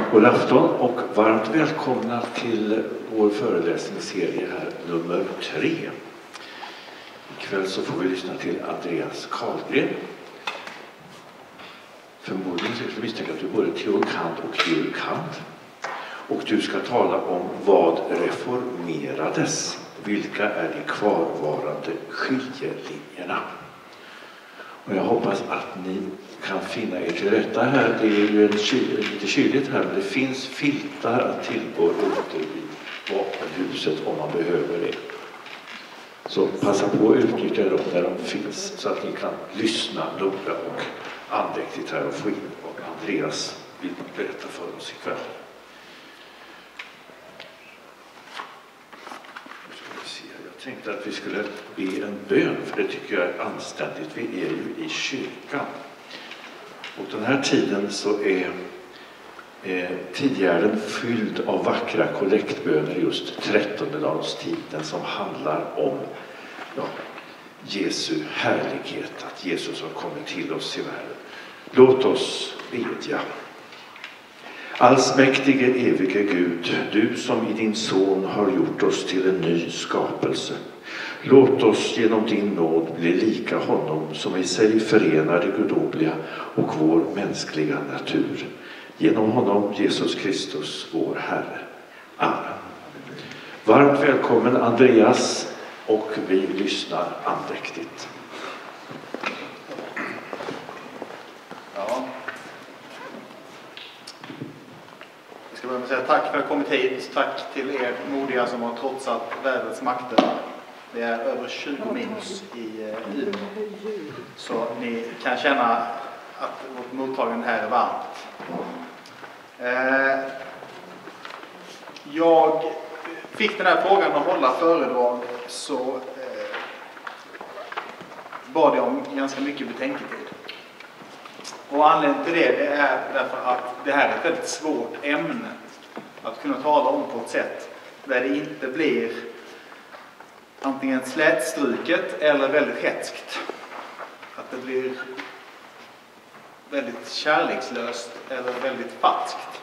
God afton och varmt välkomna till vår föreläsningsserie här nummer 3. Ikväll så får vi lyssna till Andreas Karlgren. Förmodligen så jag misstänka att du är både teologant och teologant. Och du ska tala om vad reformerades. Vilka är de kvarvarande skiljelinjerna? Och jag hoppas att ni kan finna er till rätta här. Det är ju lite kyligt här, men det finns filtar att tillgå ute i vapenhuset om man behöver det. Så passa på att utnyttja dem där de finns så att ni kan lyssna noga och andäktigt här och få in vad Andreas vill berätta för oss ikväll. Jag tänkte att vi skulle be en bön, för det tycker jag är anständigt. Vi är ju i kyrkan. Och den här tiden så är tidigare fylld av vackra kollektböner just 13-dagstiden som handlar om Jesu härlighet, att Jesus har kommit till oss i världen. Låt oss bedja. Allsmäktige evige Gud, du som i din son har gjort oss till en ny skapelse. Låt oss genom din nåd bli lika honom som i sig förenar det gudomliga och vår mänskliga natur. Genom honom Jesus Kristus, vår Herre. Amen. Varmt välkommen Andreas, och vi lyssnar andäktigt. Jag ska börja med att säga tack för att jag kommit hit. Tack till er modiga som har trotsat vädrets makter. Det är över 20 minus i Umeå. Så ni kan känna att vårt mottagande här är varmt. Jag fick den här frågan att hålla föredrag, så bad jag om ganska mycket betänketid. Och anledningen till det är därför att det här är ett väldigt svårt ämne att kunna tala om på ett sätt där det inte blir antingen slätstruket eller väldigt hätskt. Att det blir väldigt kärlekslöst eller väldigt falskt.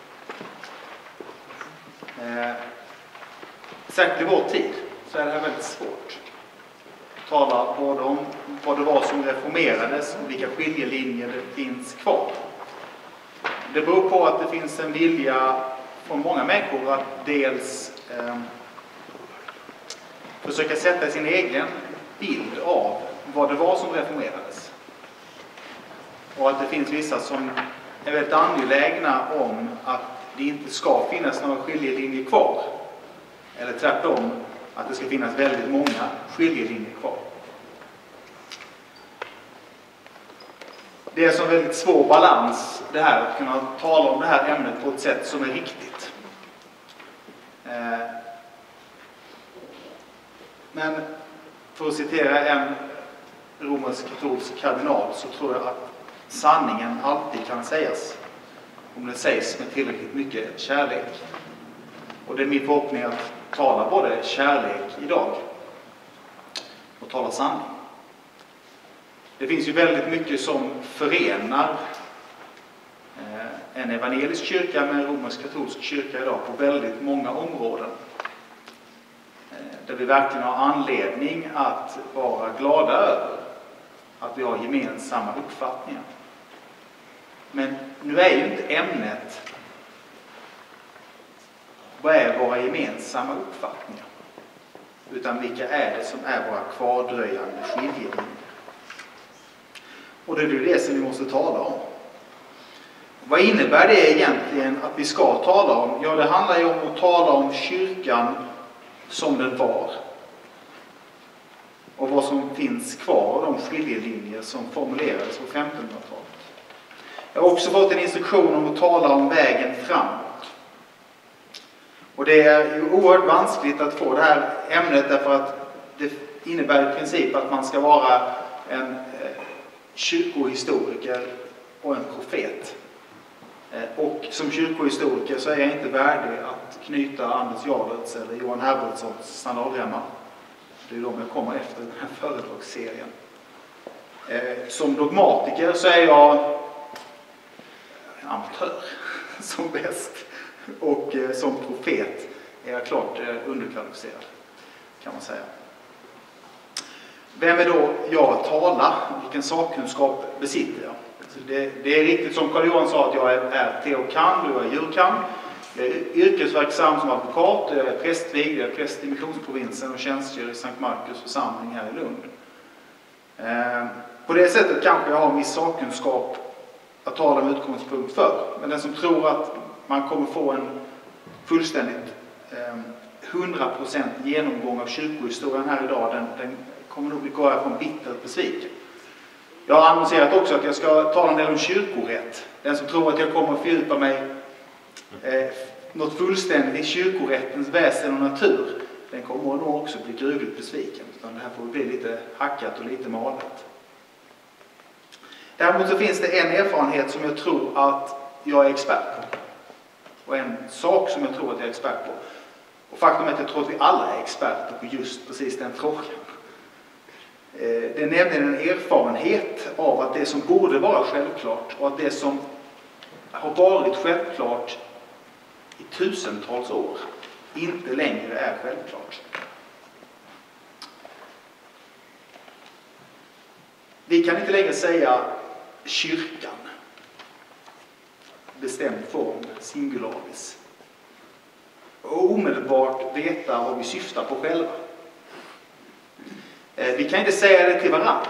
Särskilt i vår tid så är det här väldigt svårt. Tala både om vad det var som reformerades och vilka skiljelinjer det finns kvar. Det beror på att det finns en vilja från många människor att dels försöka sätta sin egen bild av vad det var som reformerades. Och att det finns vissa som är väldigt angelägna om att det inte ska finnas några skiljelinjer kvar. Eller tvärtom, att det ska finnas väldigt många skiljelinjer kvar. Det är en väldigt svår balans det här, att kunna tala om det här ämnet på ett sätt som är riktigt. Men för att citera en romersk-katolsk kardinal så tror jag att sanningen alltid kan sägas om det sägs med tillräckligt mycket kärlek. Och det är min förhoppning att tala både kärlek idag och tala sanning. Det finns ju väldigt mycket som förenar en evangelisk kyrka med en romersk-katolsk kyrka idag på väldigt många områden. Där vi verkligen har anledning att vara glada över att vi har gemensamma uppfattningar. Men nu är ju inte ämnet vad är våra gemensamma uppfattningar, utan vilka är det som är våra kvardröjande skiljelinjer. Och det är ju det som vi måste tala om. Vad innebär det egentligen att vi ska tala om? Ja, det handlar ju om att tala om kyrkan som den var. Och vad som finns kvar av de skiljelinjer som formulerades på 1500-talet. Jag har också fått en instruktion om att tala om vägen framåt. Och det är ju oerhört vanskligt att få det här ämnet, därför att det innebär i princip att man ska vara en kyrkohistoriker och en profet. Och som kyrkohistoriker så är jag inte värdig att knyta Anders Jarlets eller Johan Herbertssons sandalremmar. Det är de jag kommer efter den här föredragsserien. Som dogmatiker så är jag amatör. som bäst. Och som profet är jag klart underkvalificerad, kan man säga. Vem är då jag att tala? Vilken sakkunskap besitter jag? Det är riktigt som Carl-Johan sa att jag är teokand och jag är jurkand. Jag är yrkesverksam som advokat, jag är prästvigd, jag är präst i missionsprovinsen och tjänstgör i Sankt Markus församling här i Lund. På det sättet kanske jag har en viss sakkunskap att tala med utgångspunkt för. Men den som tror att man kommer få en fullständigt 100% genomgång av kyrkohistorien här idag, den kommer nog gå härifrån bittert besviken. Jag har annonserat också att jag ska tala en del om kyrkorätt. Den som tror att jag kommer att fördjupa mig något fullständigt i kyrkorättens väsen och natur, den kommer nog också bli gruvligt besviken. Utan det här får bli lite hackat och lite malet. Däremot så finns det en erfarenhet som jag tror att jag är expert på. Och en sak som jag tror att jag är expert på. Och faktum är att jag tror att vi alla är experter på just precis den frågan. Det är nämligen en erfarenhet av att det som borde vara självklart och att det som har varit självklart i tusentals år inte längre är självklart. Vi kan inte längre säga kyrkan, bestämd form, singularis, och omedelbart veta vad vi syftar på själva. Vi kan inte säga det till varandra.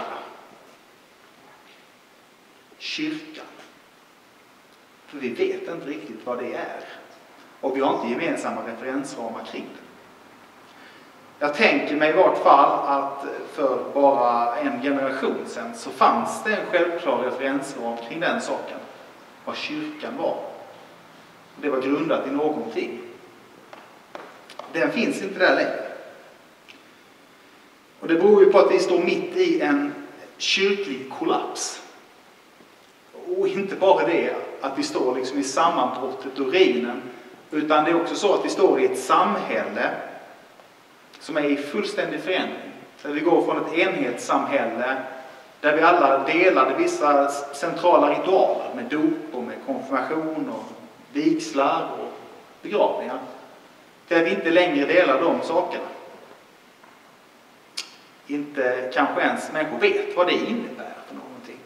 Kyrkan. För vi vet inte riktigt vad det är. Och vi har inte gemensamma referensramar kring det. Jag tänker mig i vart fall att för bara en generation sedan så fanns det en självklar referensram kring den saken. Vad kyrkan var. Det var grundat i någonting. Den finns inte där längre. Och det beror ju på att vi står mitt i en kyrklig kollaps. Och inte bara det att vi står liksom i sammanbrottet och ruinen, utan det är också så att vi står i ett samhälle som är i fullständig förändring. Där vi går från ett enhetssamhälle där vi alla delade vissa centrala ritualer med dop och med konfirmation och vigslar och begravningar. Där vi inte längre delar de sakerna. Inte kanske ens människor vet vad det innebär för någonting.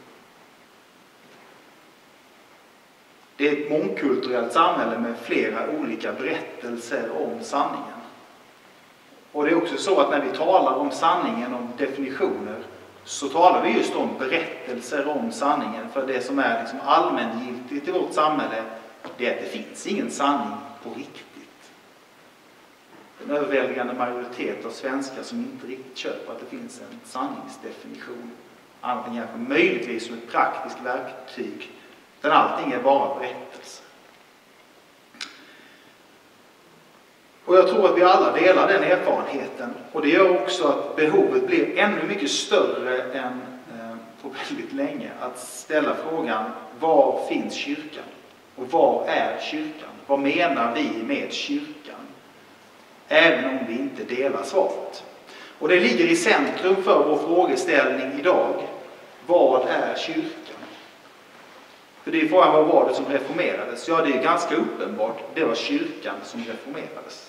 Det är ett mångkulturellt samhälle med flera olika berättelser om sanningen. Och det är också så att när vi talar om sanningen, om definitioner, så talar vi just om berättelser om sanningen. För det som är liksom allmängiltigt i vårt samhälle, det är att det finns ingen sanning på riktigt. En överväldigande majoritet av svenskar som inte riktigt köper att det finns en sanningsdefinition. Allting är möjligtvis som ett praktiskt verktyg. Utan allting är bara berättelse. Och jag tror att vi alla delar den erfarenheten. Och det gör också att behovet blir ännu mycket större än på väldigt länge. Att ställa frågan, var finns kyrkan? Och var är kyrkan? Vad menar vi med kyrkan? Även om vi inte delar svaret. Och det ligger i centrum för vår frågeställning idag. Vad är kyrkan? För det är frågan, vad var det som reformerades? Ja, det är ganska uppenbart. Det var kyrkan som reformerades.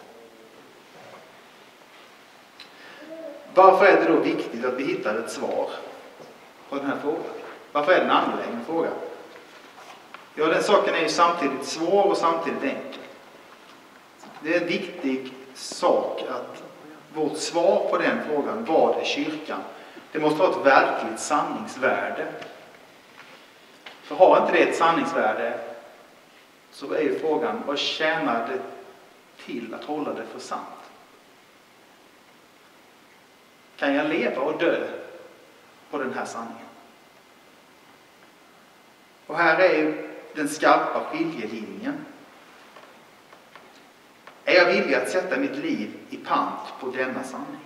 Varför är det då viktigt att vi hittar ett svar på den här frågan? Varför är det en angelägen fråga? Ja, den saken är ju samtidigt svår och samtidigt enkel. Det är en viktig sak att vårt svar på den frågan, vad är kyrkan? Det måste ha ett verkligt sanningsvärde. För har inte det ett sanningsvärde så är ju frågan, vad tjänar det till att hålla det för sant? Kan jag leva och dö på den här sanningen? Och här är ju den skarpa skiljelinjen. Är jag villig att sätta mitt liv i pant på denna sanning?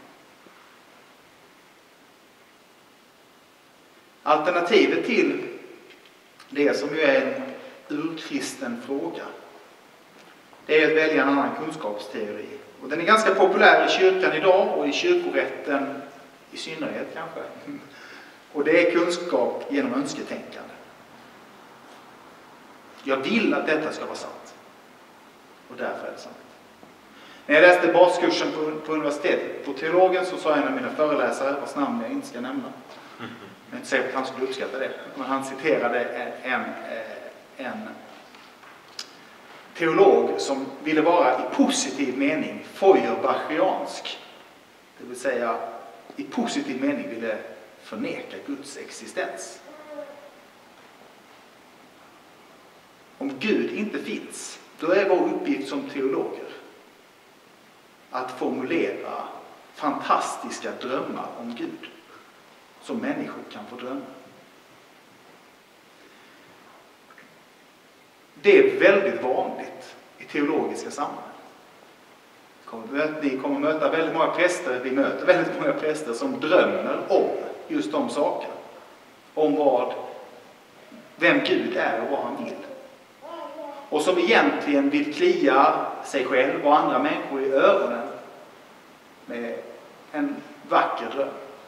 Alternativet till det som ju är en urkristen fråga, det är att välja en annan kunskapsteori. Och den är ganska populär i kyrkan idag och i kyrkorätten i synnerhet kanske. Och det är kunskap genom önsketänkande. Jag vill att detta ska vara sant. Och därför är det sant. När jag läste baskursen på universitetet, på teologen, så sa en av mina föreläsare, vars namn jag inte ska nämna. Jag är inte säker på att han skulle uppskatta det. Men han citerade en teolog som ville vara i positiv mening feuerbachiansk. Det vill säga i positiv mening ville förneka Guds existens. Om Gud inte finns, då är vår uppgift som teologer att formulera fantastiska drömmar om Gud som människor kan få drömma. Det är väldigt vanligt i teologiska sammanhang. Ni kommer möta väldigt många präster, vi möter väldigt många präster som drömmer om just de sakerna. Om vem Gud är och vad han vill. Och som egentligen vill klia sig själv och andra människor i öronen med en vacker dröm.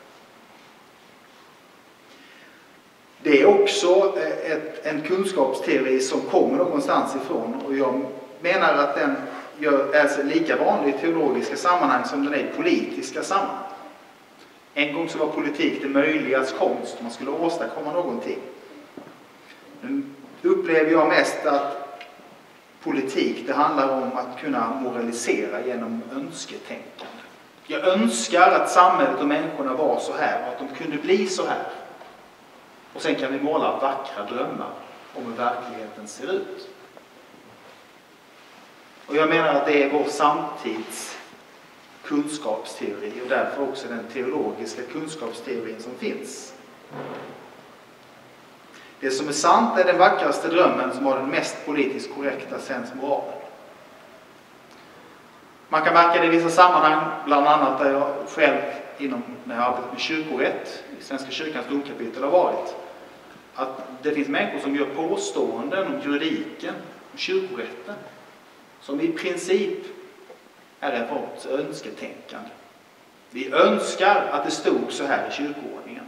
Det är också en kunskapsteori som kommer någonstans ifrån, och jag menar att den är lika vanlig i teologiska sammanhang som den är i politiska sammanhang. En gång så var politik det möjligas konst, man skulle åstadkomma någonting. Nu upplever jag mest att politik, det handlar om att kunna moralisera genom önsketänkande. Jag önskar att samhället och människorna var så här och att de kunde bli så här. Och sen kan vi måla vackra drömmar om hur verkligheten ser ut. Och jag menar att det är vår samtids kunskapsteori och därför också den teologiska kunskapsteorin som finns. Det som är sant är den vackraste drömmen som har den mest politiskt korrekta sensmoralen. Man kan märka det i vissa sammanhang, bland annat där jag själv när jag arbetat med kyrkorätt i Svenska kyrkans domkapitel har varit, att det finns människor som gör påståenden om juridiken och kyrkorätten som i princip är en sorts önsketänkande. Vi önskar att det stod så här i kyrkoordningen.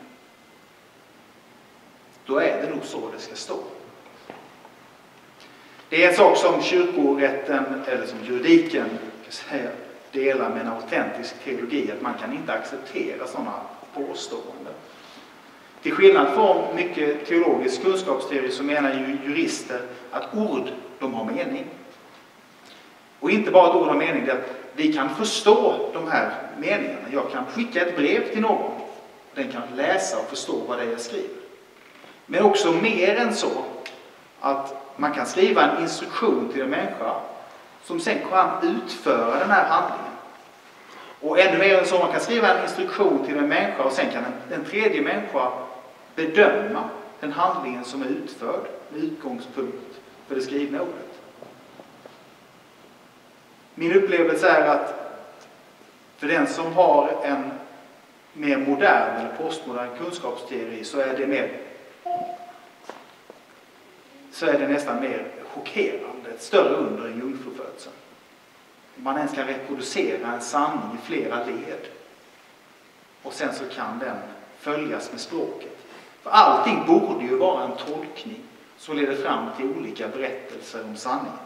Då är det nog så det ska stå. Det är en sak som kyrkorätten, eller som juridiken kan säga, delar med en autentisk teologi, att man kan inte acceptera sådana påståenden. Till skillnad från mycket teologisk kunskapsteori så menar ju jurister att ord, de har mening. Och inte bara att ord har mening, det är att vi kan förstå de här meningarna. Jag kan skicka ett brev till någon. Den kan läsa och förstå vad det är jag skriver. Men också mer än så, att man kan skriva en instruktion till en människa som sen kan utföra den här handlingen. Och ännu mer än så, man kan skriva en instruktion till en människa och sen kan en tredje människa bedöma den handlingen som är utförd med utgångspunkt för det skrivna ordet. Min upplevelse är att för den som har en mer modern eller postmodern kunskapsteori så är det nästan mer chockerande, ett större under än jungfrufödseln. Man ens kan reproducera en sanning i flera led. Och sen så kan den följas med språket. För allting borde ju vara en tolkning som leder fram till olika berättelser om sanningen.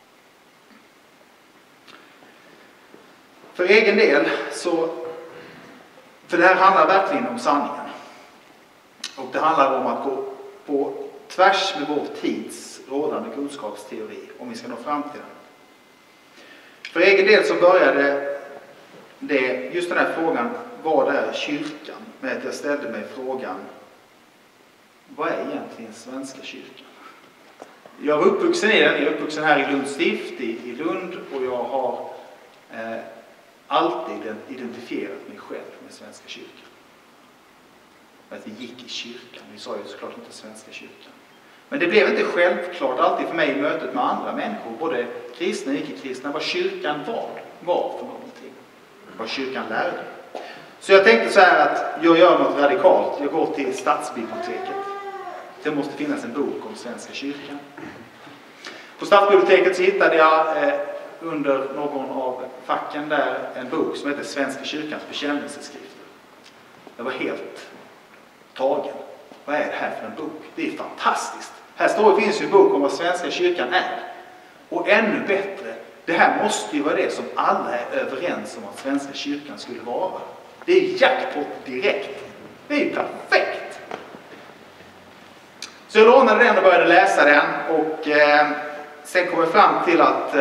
För egen del för det här handlar verkligen om sanningen. Och det handlar om att gå på tvärs med vår tids rådande kunskapsteori om vi ska nå fram till den. För egen del så började det, just den här frågan, vad är kyrkan? Med att jag ställde mig frågan, vad är egentligen Svenska kyrkan? Jag var uppvuxen i den, jag är uppvuxen här i Lunds stift i Lund, och jag har alltid identifierat mig själv med Svenska kyrkan. Att vi gick i kyrkan, vi sa ju såklart inte Svenska kyrkan. Men det blev inte självklart alltid för mig i mötet med andra människor, både kristna och icke-kristna, vad kyrkan var för någonting. Vad kyrkan lärde. Så jag tänkte så här att jag gör något radikalt. Jag går till stadsbiblioteket. Det måste finnas en bok om Svenska kyrkan. På stadsbiblioteket så hittade jag under någon av facken där en bok som heter Svenska kyrkans bekännelseskrifter. Jag var helt tagen. Vad är det här för en bok? Det är fantastiskt. finns ju en bok om vad Svenska kyrkan är. Och ännu bättre, det här måste ju vara det som alla är överens om att Svenska kyrkan skulle vara. Det är jackpot direkt. Det är ju perfekt. Så jag lånade den och började läsa den. Och sen kom jag fram till att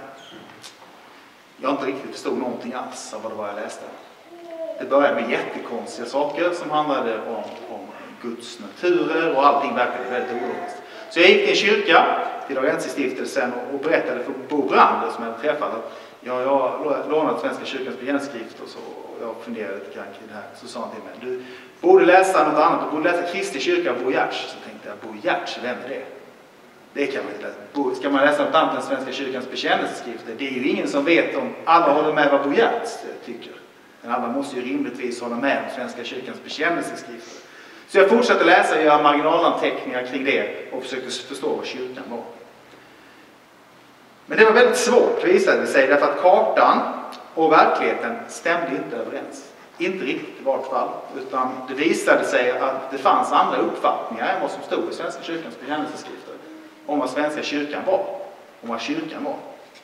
jag inte riktigt förstod någonting alls av vad det var jag läste. Det började med jättekonstiga saker som handlade om Guds naturer och allting verkade väldigt ologiskt. Så jag gick till en kyrka, till Laurentiustiftelsen, och berättade för Bo Brander som jag hade träffat att jag har lånat Svenska kyrkans bekännelseskrift och så, och jag funderade lite grann kring det här. Så sa han till mig, du borde läsa något annat, du borde läsa Kristi kyrka Bo Giertz. Så tänkte jag, Bo Giertz, vem är det? Det kan man inte läsa. Ska man läsa något annat än Svenska kyrkans bekännelseskrifter? Det är ju ingen som vet om alla håller med vad Bo Giertz tycker. Men alla måste ju rimligtvis hålla med om Svenska kyrkans bekännelseskrifter. Så jag fortsatte läsa och göra marginalanteckningar kring det och försökte förstå vad kyrkan var. Men det var väldigt svårt, visade det sig, därför att kartan och verkligheten stämde inte överens. Inte riktigt i vart fall, utan det visade sig att det fanns andra uppfattningar än vad som stod i Svenska kyrkans bekännelseskrifter om vad Svenska kyrkan var, om vad kyrkan var.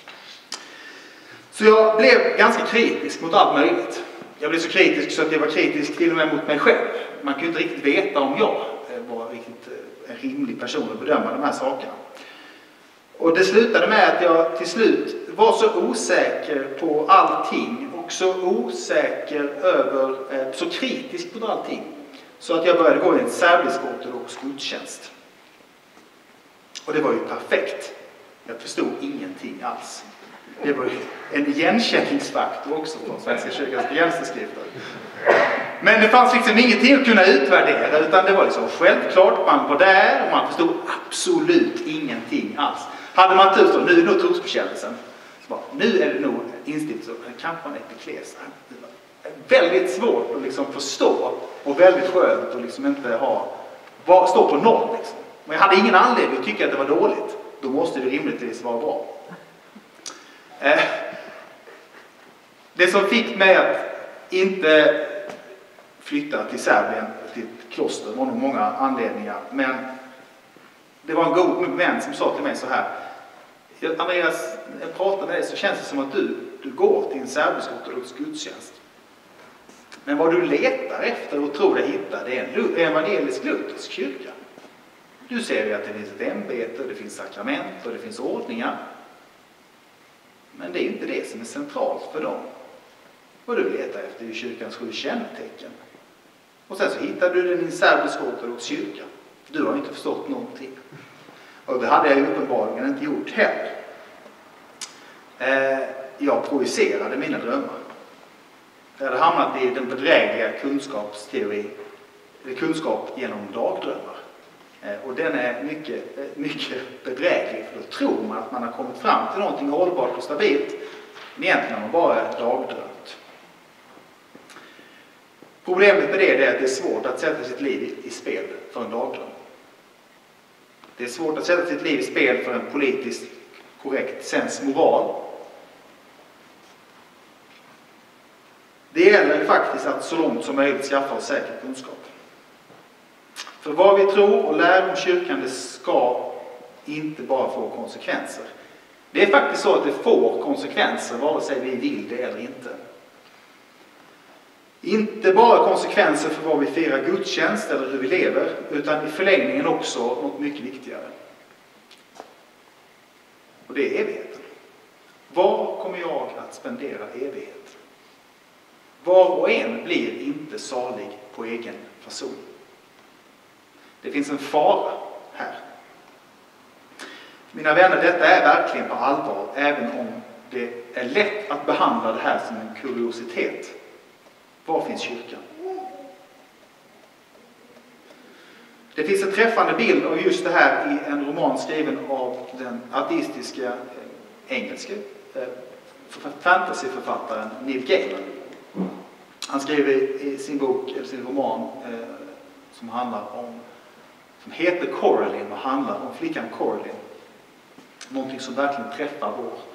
Så jag blev ganska kritisk mot allt möjligt. Jag blev så kritisk så att jag var kritisk till och med mot mig själv. Man kunde inte riktigt veta om jag var riktigt en rimlig person att bedöma de här sakerna. Och det slutade med att jag till slut var så osäker på allting och så osäker över, så kritisk på allting, så att jag började gå i en serbisk-ortodox gudstjänst. Och det var ju perfekt. Jag förstod ingenting alls. Det var en igenkänningsfaktor också från Svenska kyrkans bekännelseskrifter. Men det fanns liksom ingenting att kunna utvärdera, utan det var liksom självklart, man var där och man förstod absolut ingenting alls. Hade man tur så, nu är det nog trosbekännelsen. Nu är det nog instiftelse, kanske en epikles. Det var väldigt svårt att liksom förstå och väldigt skönt att liksom inte stå på noll. Liksom. Men jag hade ingen anledning att tycka att det var dåligt. Då måste det rimligtvis vara bra. Det som fick mig att inte flytta till Serbien, till ett kloster, var nog många anledningar. Men det var en god vän som sa till mig så här: Andreas, när jag pratar med dig så känns det som att du går till en serbisk-ortodox gudstjänst. Men vad du letar efter och tror dig hitta, det är en evangelisk-luthersk kyrka. Du ser ju att det finns ett ämbete, det finns sakrament och det finns ordningar. Men det är inte det som är centralt för dem. Vad du letar efter är kyrkans 7 kännetecken. Och sen så hittar du den i en serbisk-ortodox kyrka. Du har inte förstått någonting. Och det hade jag ju uppenbarligen inte gjort heller. Jag projicerade mina drömmar. Jag hade hamnat i den bedrägliga kunskapsteori, eller kunskap genom dagdrömmar. Och den är mycket bedräglig, för då tror man att man har kommit fram till någonting hållbart och stabilt, men egentligen har man bara dagdrömt. Problemet med det är att det är svårt att sätta sitt liv i spel för en dagdröm. Det är svårt att sätta sitt liv i spel för en politiskt korrekt sensmoral. Det gäller faktiskt att så långt som möjligt skaffa oss säker kunskap. För vad vi tror och lär om kyrkan, det ska inte bara få konsekvenser. Det är faktiskt så att det får konsekvenser vare sig vi vill det eller inte. Inte bara konsekvenser för vad vi firar gudstjänst eller hur vi lever, utan i förlängningen också något mycket viktigare. Och det är evigheten. Var kommer jag att spendera evighet? Var och en blir inte salig på egen person. Det finns en fara här. Mina vänner, detta är verkligen på allvar, även om det är lätt att behandla det här som en kuriositet. Var finns kyrkan? Det finns en träffande bild av just det här i en roman skriven av den ateistiska engelska fantasyförfattaren Neil Gaiman. Han skriver i sin bok, eller sin roman, som heter Coraline och handlar om flickan Coraline. Någonting som verkligen träffar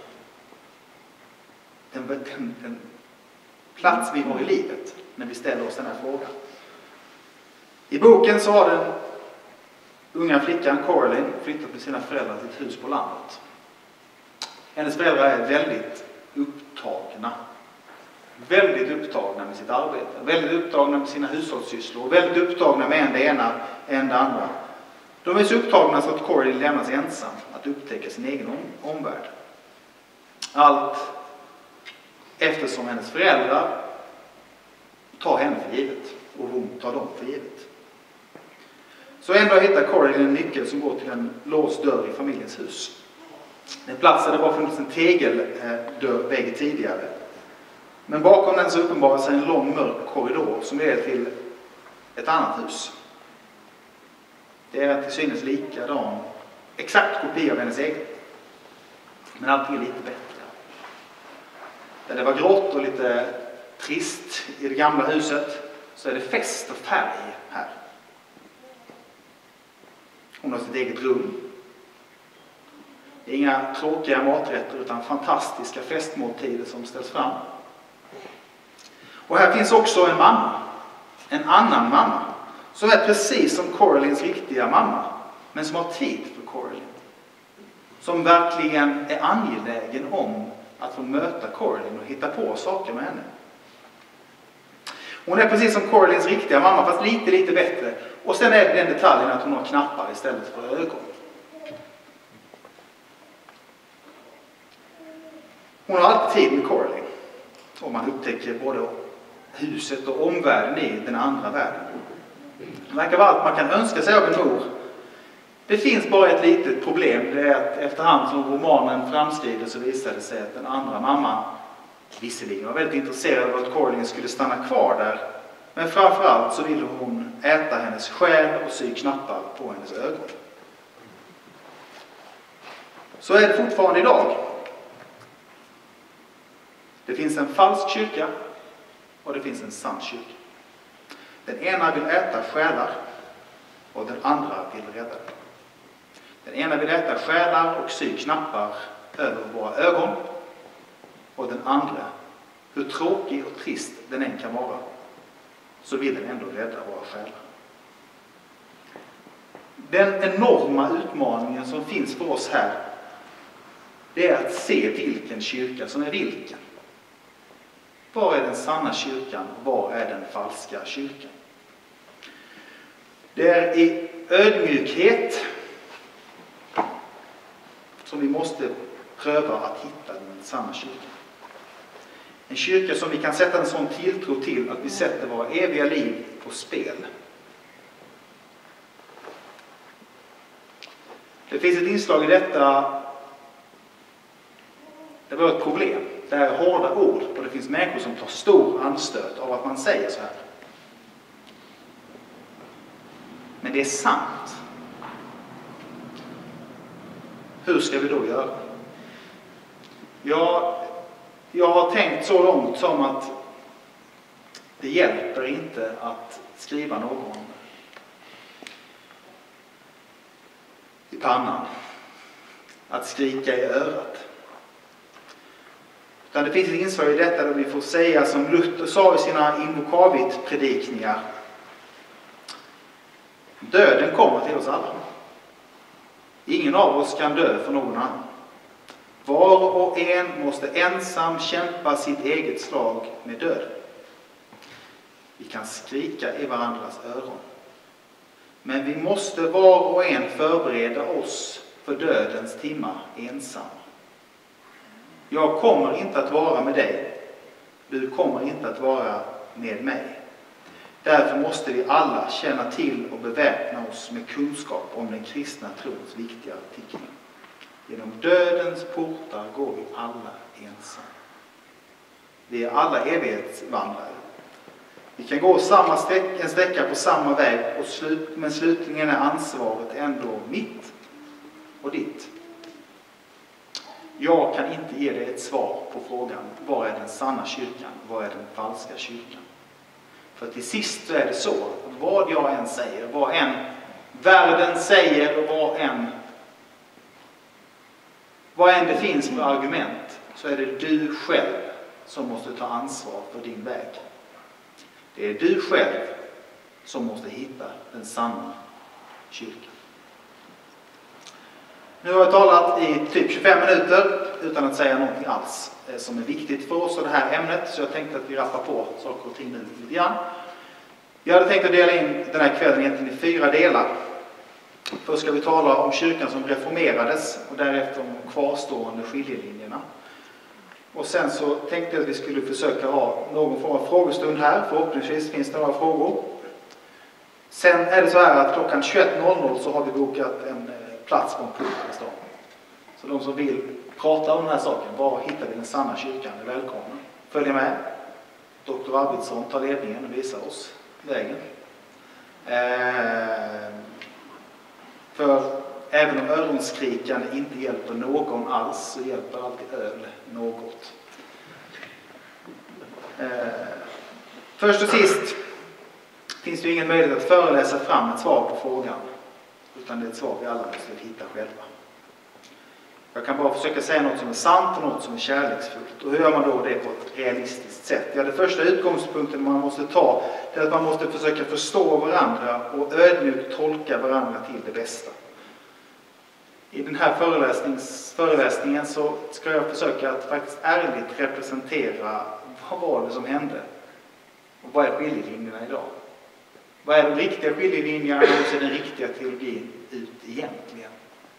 den plats vi har i livet när vi ställer oss den här frågan. I boken så har den Unga flickan Coraline flyttat med sina föräldrar till ett hus på landet. Hennes föräldrar är väldigt upptagna. Väldigt upptagna med sitt arbete. Väldigt upptagna med sina hushållssysslor. Väldigt upptagna med en det ena, en det andra. De är så upptagna så att Coraline lämnas ensam att upptäcka sin egen omvärld. Allt eftersom hennes föräldrar tar henne för givet. Och hon tar dem för givet. Så en dag hittar Coraline en nyckel som går till en låst dörr i familjens hus. En plats där det bara funnits en tegeldörrvägg tidigare. Men bakom den så uppenbarar sig en lång mörk korridor som leder till ett annat hus. Det är till synes likadan, exakt kopia av hennes egen. Men allting är lite bättre. Där det var grått och lite trist i det gamla huset så är det fest och färg här. Hon har sitt eget rum. Det är inga tråkiga maträtter utan fantastiska festmåltider som ställs fram. Och här finns också en mamma. En annan mamma. Som är precis som Coralines riktiga mamma. Men som har tid för Coraline. Som verkligen är angelägen om att få möta Coraline och hitta på saker med henne. Hon är precis som Coralines riktiga mamma fast lite bättre. Och sen är det den detaljen att hon har knappar istället för ögon. Hon har alltid tid med Coraline. Och man upptäcker både huset och omvärlden i den andra världen. Det verkar vara allt man kan önska sig av en mor. Det finns bara ett litet problem. Det är att efterhand som romanen framskrider så visar det sig att den andra mamman visserligen var väldigt intresserad av att Coraline skulle stanna kvar där. Men framförallt så ville hon äta hennes själ och sy knappar på hennes ögon. Så är det fortfarande idag. Det finns en falsk kyrka och det finns en sann kyrka. Den ena vill äta själar och den andra vill rädda. Den ena vill äta själar och sy knappar över våra ögon. Och den andra, hur tråkig och trist den än kan vara, så vill den ändå rädda våra själar. Den enorma utmaningen som finns för oss här, det är att se vilken kyrka som är vilken. Var är den sanna kyrkan och var är den falska kyrkan? Det är i ödmjukhet som vi måste pröva att hitta den sanna kyrkan. En kyrka som vi kan sätta en sån tilltro till att vi sätter våra eviga liv på spel. Det finns ett inslag i detta. Det var ett problem. Det är hårda ord och det finns människor som tar stor anstöt av att man säger så här. Men det är sant. Hur ska vi då göra? Jag har tänkt så långt som att det hjälper inte att skriva någon i pannan. Att skrika i örat. Utan det finns ett inslag i detta där vi får säga som Luther sa i sina invokavit-predikningar. Döden kommer till oss alla. Ingen av oss kan dö för någon annan. Var och en måste ensam kämpa sitt eget slag med döden. Vi kan skrika i varandras öron. Men vi måste var och en förbereda oss för dödens timma ensam. Jag kommer inte att vara med dig. Du kommer inte att vara med mig. Därför måste vi alla känna till och beväpna oss med kunskap om den kristna trons viktiga artiklar. Genom dödens portar går vi alla ensam. Vi är alla evighetsvandrare. Vi kan gå en sträcka på samma väg, men slutligen är ansvaret ändå mitt och ditt. Jag kan inte ge dig ett svar på frågan, vad är den sanna kyrkan, vad är den falska kyrkan? För till sist så är det så, vad jag än säger, vad än världen säger och vad än det finns för argument, så är det du själv som måste ta ansvar för din väg. Det är du själv som måste hitta den sanna kyrkan. Nu har jag talat i typ 25 minuter utan att säga någonting alls som är viktigt för oss och det här ämnet. Så jag tänkte att vi rappar på saker och ting nu lite grann. Jag hade tänkt att dela in den här kvällen egentligen i 4 delar. Först ska vi tala om kyrkan som reformerades och därefter om de kvarstående skiljelinjerna. Och sen så tänkte jag att vi skulle försöka ha någon form av frågestund här. Förhoppningsvis finns det några frågor. Sen är det så här att klockan 21.00 så har vi bokat en plats på en pub i stan. Så de som vill prata om den här saken, var hittar vi den sanna kyrkan, är välkomna. Följ med. Dr. Arvidsson tar ledningen och visar oss vägen. För även om öronskrikan inte hjälper någon alls så hjälper alltid öl något. Först och sist finns det ingen möjlighet att föreläsa fram ett svar på frågan. Utan det är ett svar vi alla måste hitta själva. Jag kan bara försöka säga något som är sant och något som är kärleksfullt. Och hur gör man då det på ett realistiskt sätt? Ja, det första utgångspunkten man måste ta är att man måste försöka förstå varandra och ödmjukt tolka varandra till det bästa. I den här föreläsningen så ska jag försöka att faktiskt ärligt representera vad var det som hände. Och vad är skiljelinjerna idag? Vad är de riktiga skiljelinjerna och hur ser den riktiga teologin ut egentligen?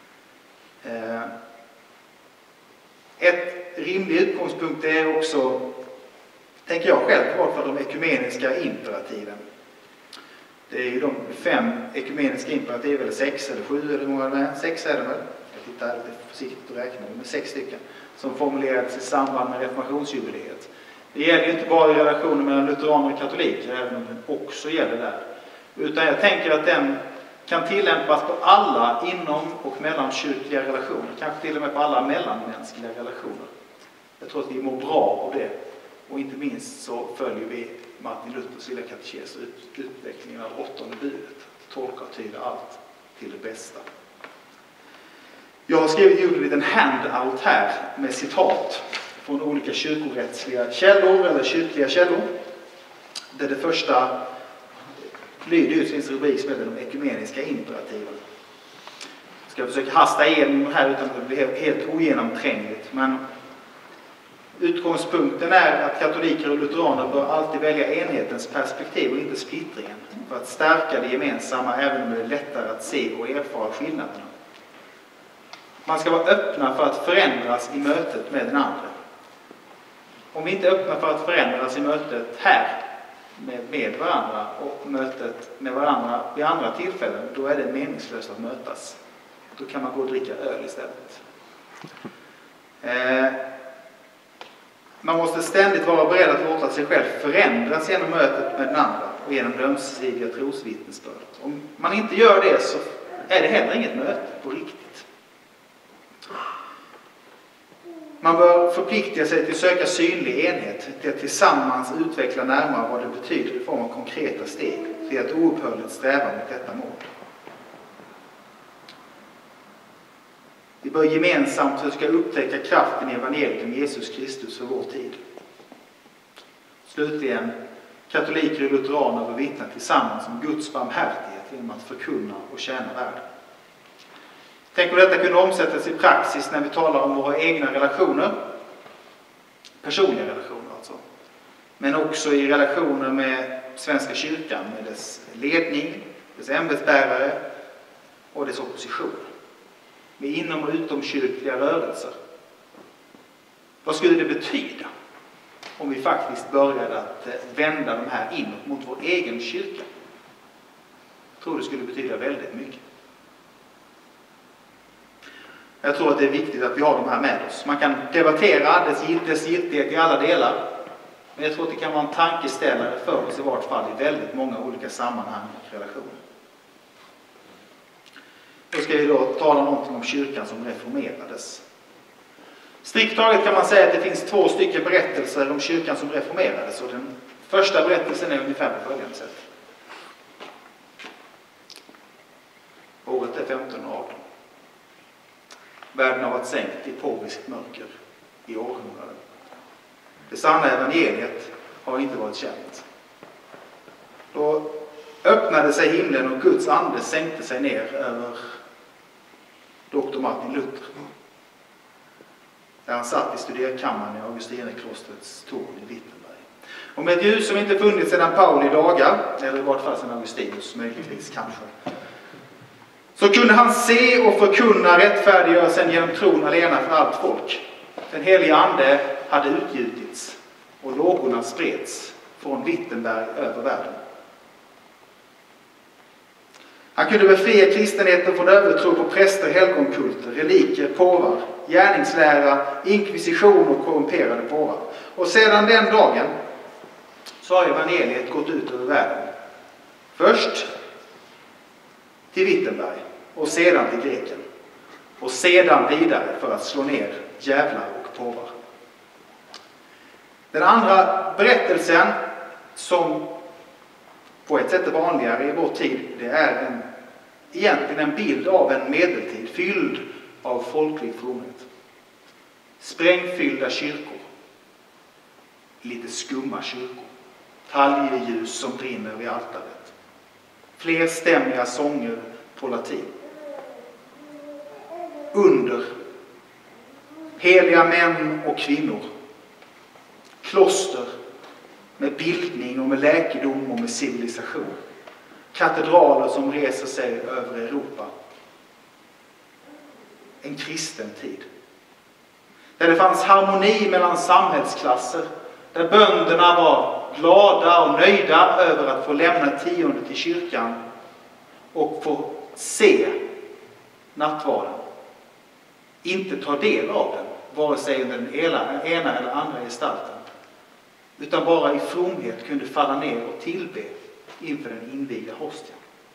Ett rimlig utgångspunkt är också, tänker jag själv, för de ekumeniska imperativen. Det är ju de 5 ekumeniska imperativ, eller 6 eller 7 eller hur många det är. 6 är det väl? Jag tittar lite försiktigt och räknar med 6 stycken som formulerades i samband med reformationsjubileet. Det gäller ju inte bara i relationen mellan lutheraner och katoliker, även om den också gäller där. Utan jag tänker att den kan tillämpas på alla inom och mellankyrkliga relationer. Kanske till och med på alla mellanmänskliga relationer. Jag tror att vi mår bra av det. Och inte minst så följer vi Martin Luthers lilla katekes och utvecklingen av 8:e budet. Tolka och tyda allt till det bästa. Jag har gjort en liten handout här med citat från olika kyrkorättsliga källor eller kyrkliga källor. Där det första lyder ut sin rubrik som heter de ekumeniska imperativen. Jag ska försöka hasta igenom här utan att det blir helt ogenomträngligt. Men utgångspunkten är att katoliker och lutheraner bör alltid välja enhetens perspektiv och inte splittringen. För att stärka det gemensamma även om det är lättare att se och erfara skillnaderna. Man ska vara öppna för att förändras i mötet med den andra. Om vi inte är öppna för att förändras i mötet här med varandra och mötet med varandra vid andra tillfällen, då är det meningslöst att mötas. Då kan man gå och dricka öl istället. Man måste ständigt vara beredd att låta sig själv förändras genom mötet med den andra och genom ömsesidiga trosvittnesbörd. Om man inte gör det så är det heller inget möte på riktigt. Man bör förplikta sig till att söka synlig enhet, till att tillsammans utveckla närmare vad det betyder i form av konkreta steg, till att oupphörligt sträva mot detta mål. Vi bör gemensamt försöka upptäcka kraften i evangeliet om Jesus Kristus för vår tid. Slutligen, katoliker och lutheraner bör vittna tillsammans om Guds barmhärtighet genom att förkunna och tjäna världen. Tänk om detta kunde omsättas i praxis när vi talar om våra egna relationer. Personliga relationer alltså. Men också i relationer med Svenska kyrkan, med dess ledning, dess ämbetsbärare och dess opposition. Med inom- och utomkyrkliga rörelser. Vad skulle det betyda om vi faktiskt började att vända de här inåt mot vår egen kyrka? Jag tror det skulle betyda väldigt mycket. Jag tror att det är viktigt att vi har de här med oss. Man kan debattera dess giltighet i alla delar. Men jag tror att det kan vara en tankeställare för oss i vart fall i väldigt många olika sammanhang och relationer. Då ska vi då tala någonting om kyrkan som reformerades. Strikt taget kan man säga att det finns 2 stycken berättelser om kyrkan som reformerades. Och den första berättelsen är ungefär på följande sätt. Året är 1518. Världen har varit sänkt i påviskt mörker i århundraden. Det sanna evangeliet har inte varit känt. Då öppnade sig himlen och Guds ande sänkte sig ner över doktor Martin Luther. Där han satt i studerkammaren i Augustinerklostrets torn i Wittenberg. Och med ett ljus som inte funnits sedan Pauli dagar, eller i vart fall sedan Augustinus möjligtvis kanske, så kunde han se och förkunna rättfärdiggörelsen genom tron alena för allt folk. Den heliga ande hade utgjutits och lågorna spreds från Wittenberg över världen. Han kunde befria kristenheten från övertro på präster, helgonkulter, reliker, påvar, gärningslära, inkvisition och korrumperade påvar. Och sedan den dagen så har evangeliet gått ut över världen. Först till Wittenberg och sedan till Grekland. Och sedan vidare för att slå ner djävlar och påvar. Den andra berättelsen som på ett sätt är vanligare i vår tid, det är egentligen en bild av en medeltid fylld av folklig fromhet. Sprängfyllda kyrkor, lite skumma kyrkor, talgeljus som brinner vid altaret, flerstämmiga sånger på latin. Under, heliga män och kvinnor, kloster med bildning och med läkedom och med civilisation, katedraler som reser sig över Europa. En kristen tid. Där det fanns harmoni mellan samhällsklasser, där bönderna var glada och nöjda över att få lämna tionde till kyrkan och få se nattvarden. Inte ta del av den, vare sig under den ena eller andra gestalten, utan bara i fromhet kunde falla ner och tillbe inför den invigda hostian.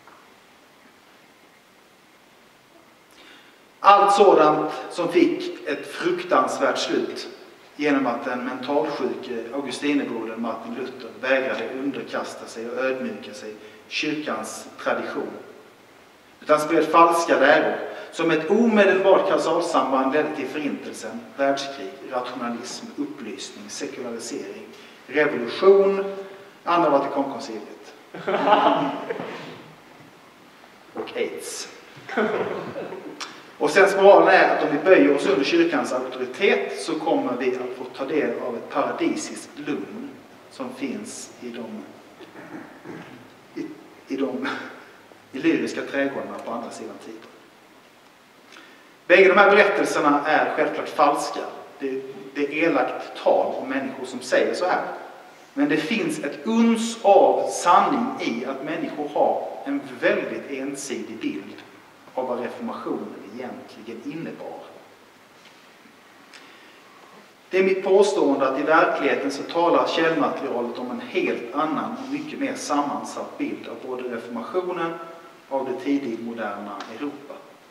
Allt sådant som fick ett fruktansvärt slut genom att den mentalsjuke augustinerbrodern Martin Luther vägrade underkasta sig och ödmjuka sig kyrkans tradition, utan spred falska läror som ett omedelbart kausalsamband ledde till förintelsen, världskrig, rationalism, upplysning, sekularisering, revolution, andra Vatikankonciliet och aids. Och sen moralen är att om vi böjer oss under kyrkans auktoritet så kommer vi att få ta del av ett paradisiskt lugn som finns i de lyriska trädgårdarna på andra sidan tiden. Bägge de här berättelserna är självklart falska. Det är elakt tal om människor som säger så här. Men det finns ett uns av sanning i att människor har en väldigt ensidig bild av vad reformationen egentligen innebar. Det är mitt påstående att i verkligheten så talar källmaterialet om en helt annan och mycket mer sammansatt bild av både reformationen och av det tidigmoderna Europa.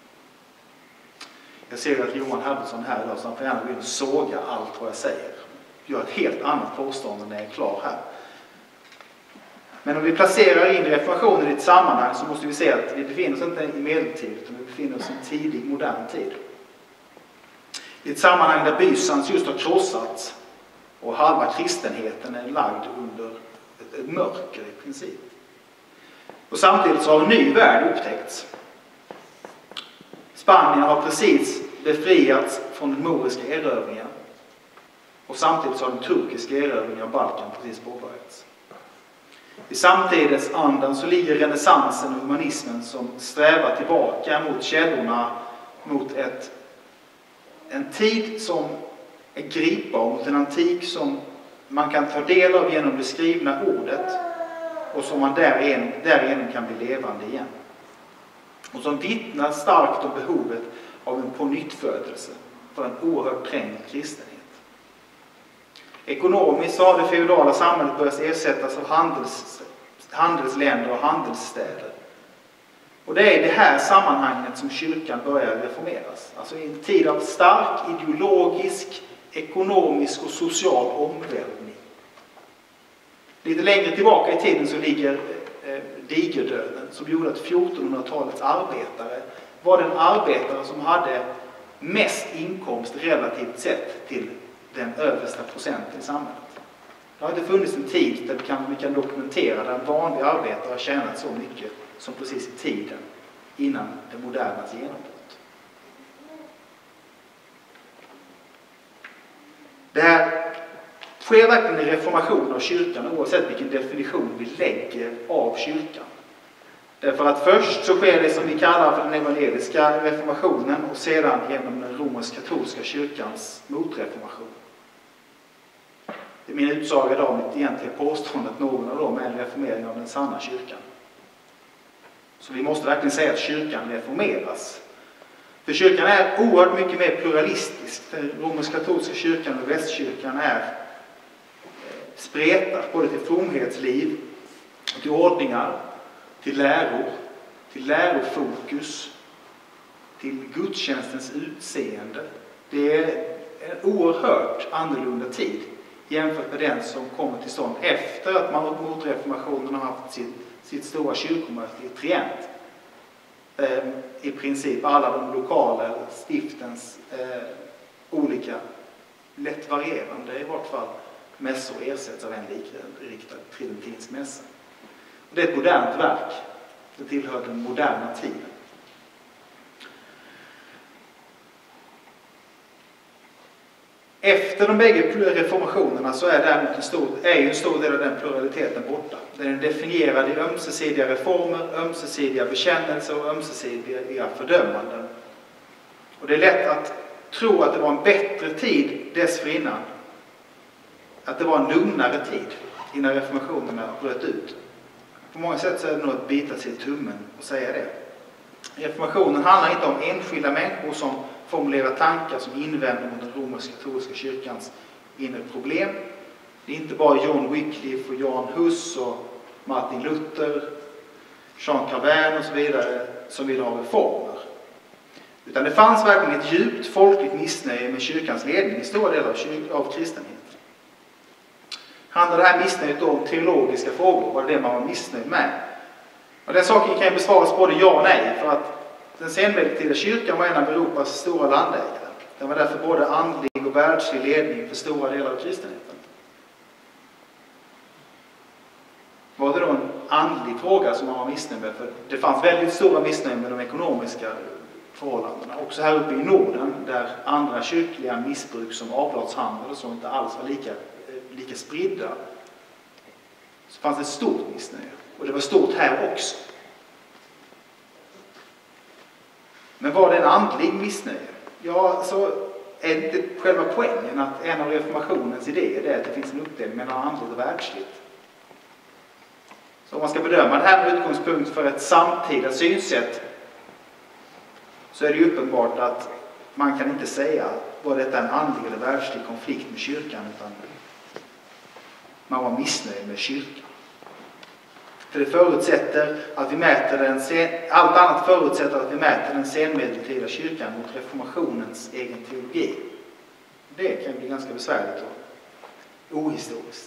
Jag ser att Johan Herbertsson här idag, så han får gärna gå in och såga allt vad jag säger. Gör ett helt annat påstående när jag är klar här. Men om vi placerar in reformationen i ett sammanhang så måste vi se att vi befinner oss inte i medeltid utan vi befinner oss i en tidig modern tid. I ett sammanhang där Bysans just har krossats och halva kristenheten är lagd under ett mörker i princip. Och samtidigt så har en ny värld upptäckts. Spanien har precis befriats från den moriska erövringen. Och samtidigt så har den turkiska erövringen av Balkan precis påbörjats. I samtidsandan så ligger renässansen och humanismen som strävar tillbaka mot källorna, mot en tid som är gripbar, mot en antik som man kan ta del av genom det skrivna ordet och som man därigenom kan bli levande igen. Och som vittnar starkt om behovet av en pånyttfödelse för en oerhört trängd kristenhet. Ekonomiskt har det feudala samhället börjat ersättas av handelsländer och handelsstäder. Och det är i det här sammanhanget som kyrkan börjar reformeras. Alltså i en tid av stark ideologisk, ekonomisk och social omvälvning. Lite längre tillbaka i tiden så ligger digerdöden som gjorde att 1400-talets arbetare var den arbetare som hade mest inkomst relativt sett till den översta procenten i samhället. Det har inte funnits en tid där vi kan dokumentera där en vanlig arbetare har tjänat så mycket som precis i tiden innan det modernas genombrott. sker verkligen en reformation av kyrkan oavsett vilken definition vi lägger av kyrkan. Därför att först så sker det som vi kallar för den evangeliska reformationen och sedan genom den romersk-katolska kyrkans motreformation. Det är min utsaga idag, mitt egentliga påstående att någon av dem är en reformering av den sanna kyrkan. Så vi måste verkligen säga att kyrkan reformeras. För kyrkan är oerhört mycket mer pluralistisk. Den romersk-katolska kyrkan och västkyrkan är spretat både till fromhetsliv, till ordningar, till läror, till lärofokus, till gudstjänstens utseende. Det är en oerhört annorlunda tid jämfört med den som kommer till stånd efter att man mot reformationen har haft sitt stora kyrkomöte i Trient. I princip alla de lokala stiftens olika, lätt varierande i vart fall, mässor ersätts av en likriktad tridentinsk mässa. Det är ett modernt verk. Det tillhör den moderna tiden. Efter de bägge reformationerna så är däremot en stor del av den pluraliteten borta. Den är definierad i ömsesidiga reformer, ömsesidiga bekännelser och ömsesidiga fördömanden. Och det är lätt att tro att det var en bättre tid dessförinnan. Att det var en lugnare tid innan reformationerna bröt ut. På många sätt så är det nog att bita sig i tummen och säga det. Reformationen handlar inte om enskilda människor som formulerar tankar som invänder mot den romersk-katolska kyrkans inre problem. Det är inte bara John Wycliffe och Jan Hus och Martin Luther, Jean Calvin och så vidare som vill ha reformer. Utan det fanns verkligen ett djupt folkligt missnöje med kyrkans ledning i stora delar av kristenheten. Handlar det här missnöjet om teologiska frågor? Var det man var missnöjd med? Och den saken kan ju besvaras både ja och nej. För att den senmedeltida kyrkan var en av Europas stora landägare. Den var därför både andlig och världslig ledning för stora delar av kristenheten. Var det då en andlig fråga som man var missnöjd med? För det fanns väldigt stora missnöjd med de ekonomiska förhållandena. Också här uppe i Norden, där andra kyrkliga missbruk som avlatshandel och så inte alls var lika spridda, så fanns det ett stort missnöje. Och det var stort här också. Men var det en andlig missnöje? Ja, så är det inte själva poängen att en av reformationens idéer är att det finns en uppdelning mellan andligt och världsligt. Så om man ska bedöma det här med utgångspunkt för ett samtida synsätt så är det ju uppenbart att man kan inte säga var detta en andlig eller världslig konflikt med kyrkan, utan man var missnöjd med kyrkan. För det förutsätter att vi mäter allt annat förutsätter att vi mäter den senmedeltida kyrkan mot reformationens egen teologi. Det kan bli ganska besvärligt och ohistoriskt.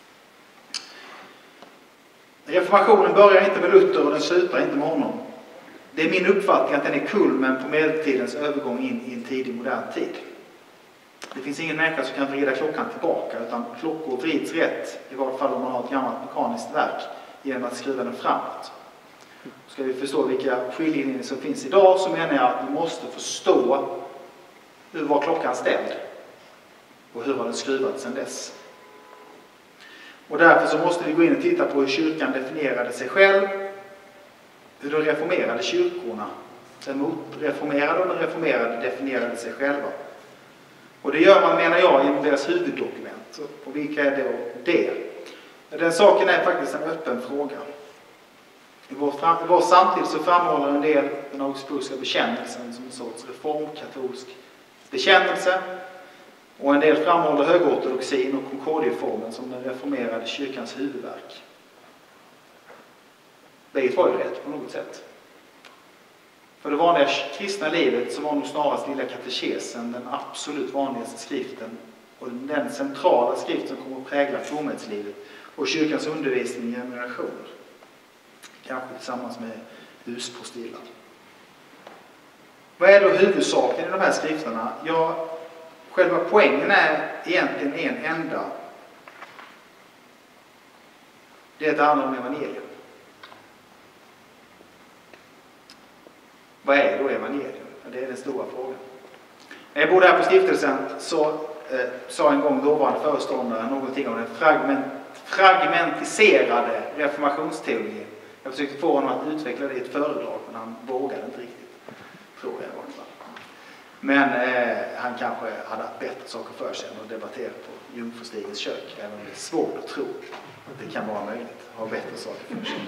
Reformationen börjar inte med Luther och den slutar inte med honom. Det är min uppfattning att den är kulmen på medeltidens övergång in i en tidig modern tid. Det finns ingen människa som kan vrida klockan tillbaka, utan klockor vrids rätt, i varje fall om man har ett gammalt mekaniskt verk, genom att skruva den framåt. Ska vi förstå vilka skiljelinjer som finns idag, så menar jag att vi måste förstå hur var klockan ställd och hur har den skruvat sedan dess. Och därför så måste vi gå in och titta på hur kyrkan definierade sig själv, hur de reformerade kyrkorna, den motreformerade och den reformerade definierade sig själva. Och det gör man, menar jag, genom deras huvuddokument. Och vilka är då det? Den saken är faktiskt en öppen fråga. I vår samtid så framhåller en del den augsburgska bekännelsen som en sorts reformkatolsk bekännelse. Och en del framhåller högortodoxin och konkordieformen som den reformerade kyrkans huvudverk. Bägge var ju rätt på något sätt. För det vanliga kristna livet så var nog snarast lilla katekesen den absolut vanligaste skriften och den centrala skrift som kommer att prägla fromhetslivet och kyrkans undervisning i generationer. Kanske tillsammans med huspostillan. Vad är då huvudsaken i de här skrifterna? Ja, själva poängen är egentligen en enda. Det handlar om evangelium. Vad är då evangelium? Det är den stora frågan. När jag bodde här på stiftelsen så sa en gång dåvarande föreståndare någonting om den fragmentiserade reformationsteologin. Jag försökte få honom att utveckla det i ett föredrag, men han vågade inte riktigt, tror jag i alla fall. Men han kanske hade bättre saker för sig än att debattera på Jungfrustigens kök, även om det är svårt att tro att det kan vara möjligt att ha bättre saker för sig.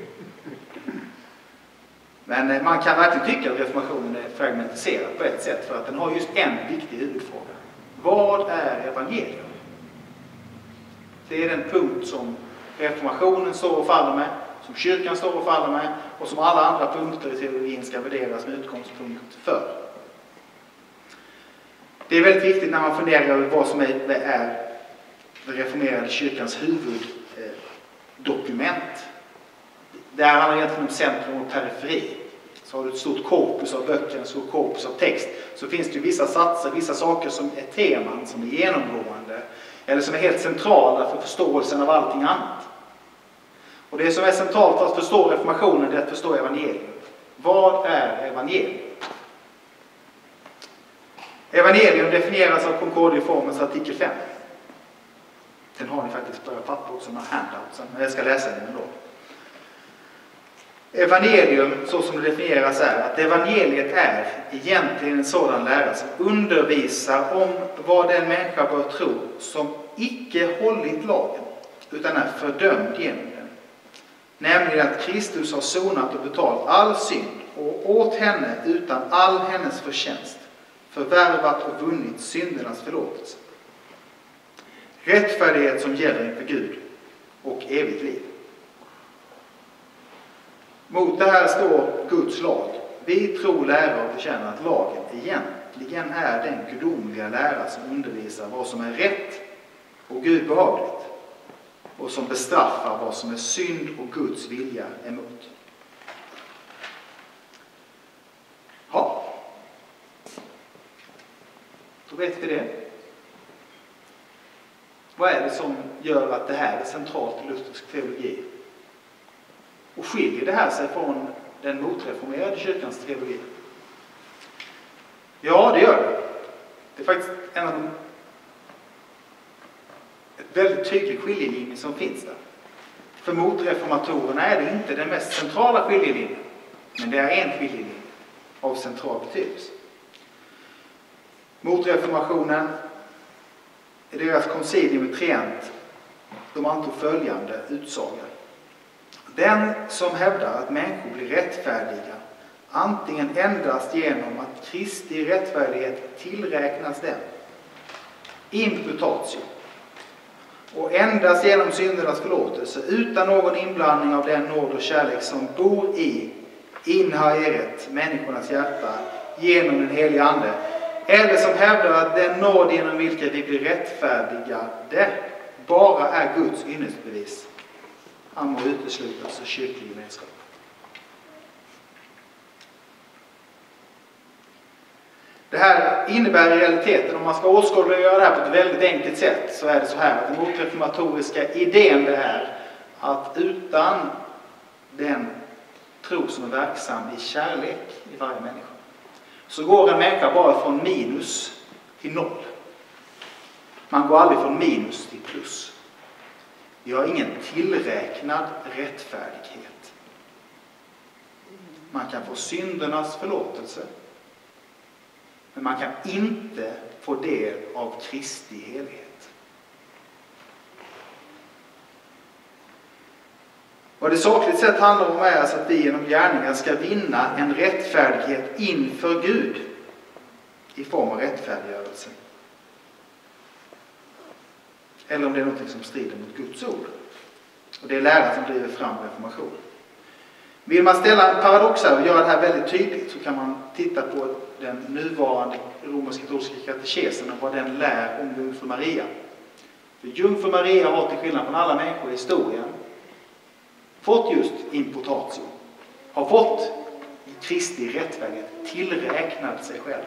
Men man kan verkligen tycka att reformationen är fragmentiserad på ett sätt, för att den har just en viktig huvudfråga. Vad är evangelium? Det är den punkt som reformationen står och faller med, som kyrkan står och faller med, och som alla andra punkter i teologin ska värderas med utgångspunkt för. Det är väldigt viktigt när man funderar över vad som är den reformerade kyrkans huvuddokument. Det här handlar egentligen om centrum och periferi. Så har du ett stort korpus av böcker, en stor korpus av text, så finns det ju vissa satser, vissa saker som är teman, som är genomgående, eller som är helt centrala för förståelsen av allting annat. Och det som är centralt för att förstå reformationen är att förstå evangelium. Vad är evangelium? Evangelium definieras av Concordieformens artikel 5. Den har ni faktiskt på papper också, med handoutsen, men jag ska läsa den ändå. Evangelium, så som det definieras, är att evangeliet är egentligen en sådan lära som undervisar om vad den människa bör tro som icke hållit lagen, utan är fördömd genom den. Nämligen att Kristus har sonat och betalt all synd och åt henne utan all hennes förtjänst förvärvat och vunnit syndernas förlåtelse. Rättfärdighet som gäller inför Gud och evigt liv. Mot det här står Guds lag. Vi tror, lära och bekänner att lagen egentligen är den gudomliga lära som undervisar vad som är rätt och Gud behagligt, och som bestraffar vad som är synd och Guds vilja emot. Ja, då vet vi det. Vad är det som gör att det här är centralt i luthersk teologi? Och skiljer det här sig från den motreformerade kyrkans teologi? Ja, det gör det. Det är faktiskt ett väldigt tydlig skiljelinje som finns där. För motreformatorerna är det inte den mest centrala skiljelinjen, men det är en skiljelinje av central betydelse. Motreformationen, i deras concilium Trient, de antog följande utsaga. Den som hävdar att människor blir rättfärdiga antingen endast genom att Kristi rättfärdighet tillräknas dem, imputatio, och endast genom syndernas förlåtelse utan någon inblandning av den nåd och kärlek som bor i inhaeret, människornas hjärta, genom den heliga ande, eller som hävdar att den nåd genom vilken vi blir rättfärdigade bara är Guds ynnestbevis, han må uteslutas ur kyrklig gemenskap. Det här innebär i realiteten, om man ska åskådliggöra det här på ett väldigt enkelt sätt, så är det så här att den motreformatoriska idén det är att utan den tro som är verksam i kärlek i varje människa, så går en människa bara från minus till noll. Man går aldrig från minus till plus. Vi har ingen tillräknad rättfärdighet. Man kan få syndernas förlåtelse, men man kan inte få del av Kristi helhet. Vad det sakligt sett handlar om är alltså att vi genom gärningar ska vinna en rättfärdighet inför Gud i form av rättfärdiggörelse. Eller om det är något som strider mot Guds ord. Och det är läran som driver fram reformation. Vill man ställa en paradox här och göra det här väldigt tydligt, så kan man titta på den nuvarande romersk-katolska katekesen och vad den lär om Jungfru Maria. För Jungfru Maria har, till skillnad från alla människor i historien, fått just imputatio. Har fått Kristi rättfärdighet tillräknad sig själv.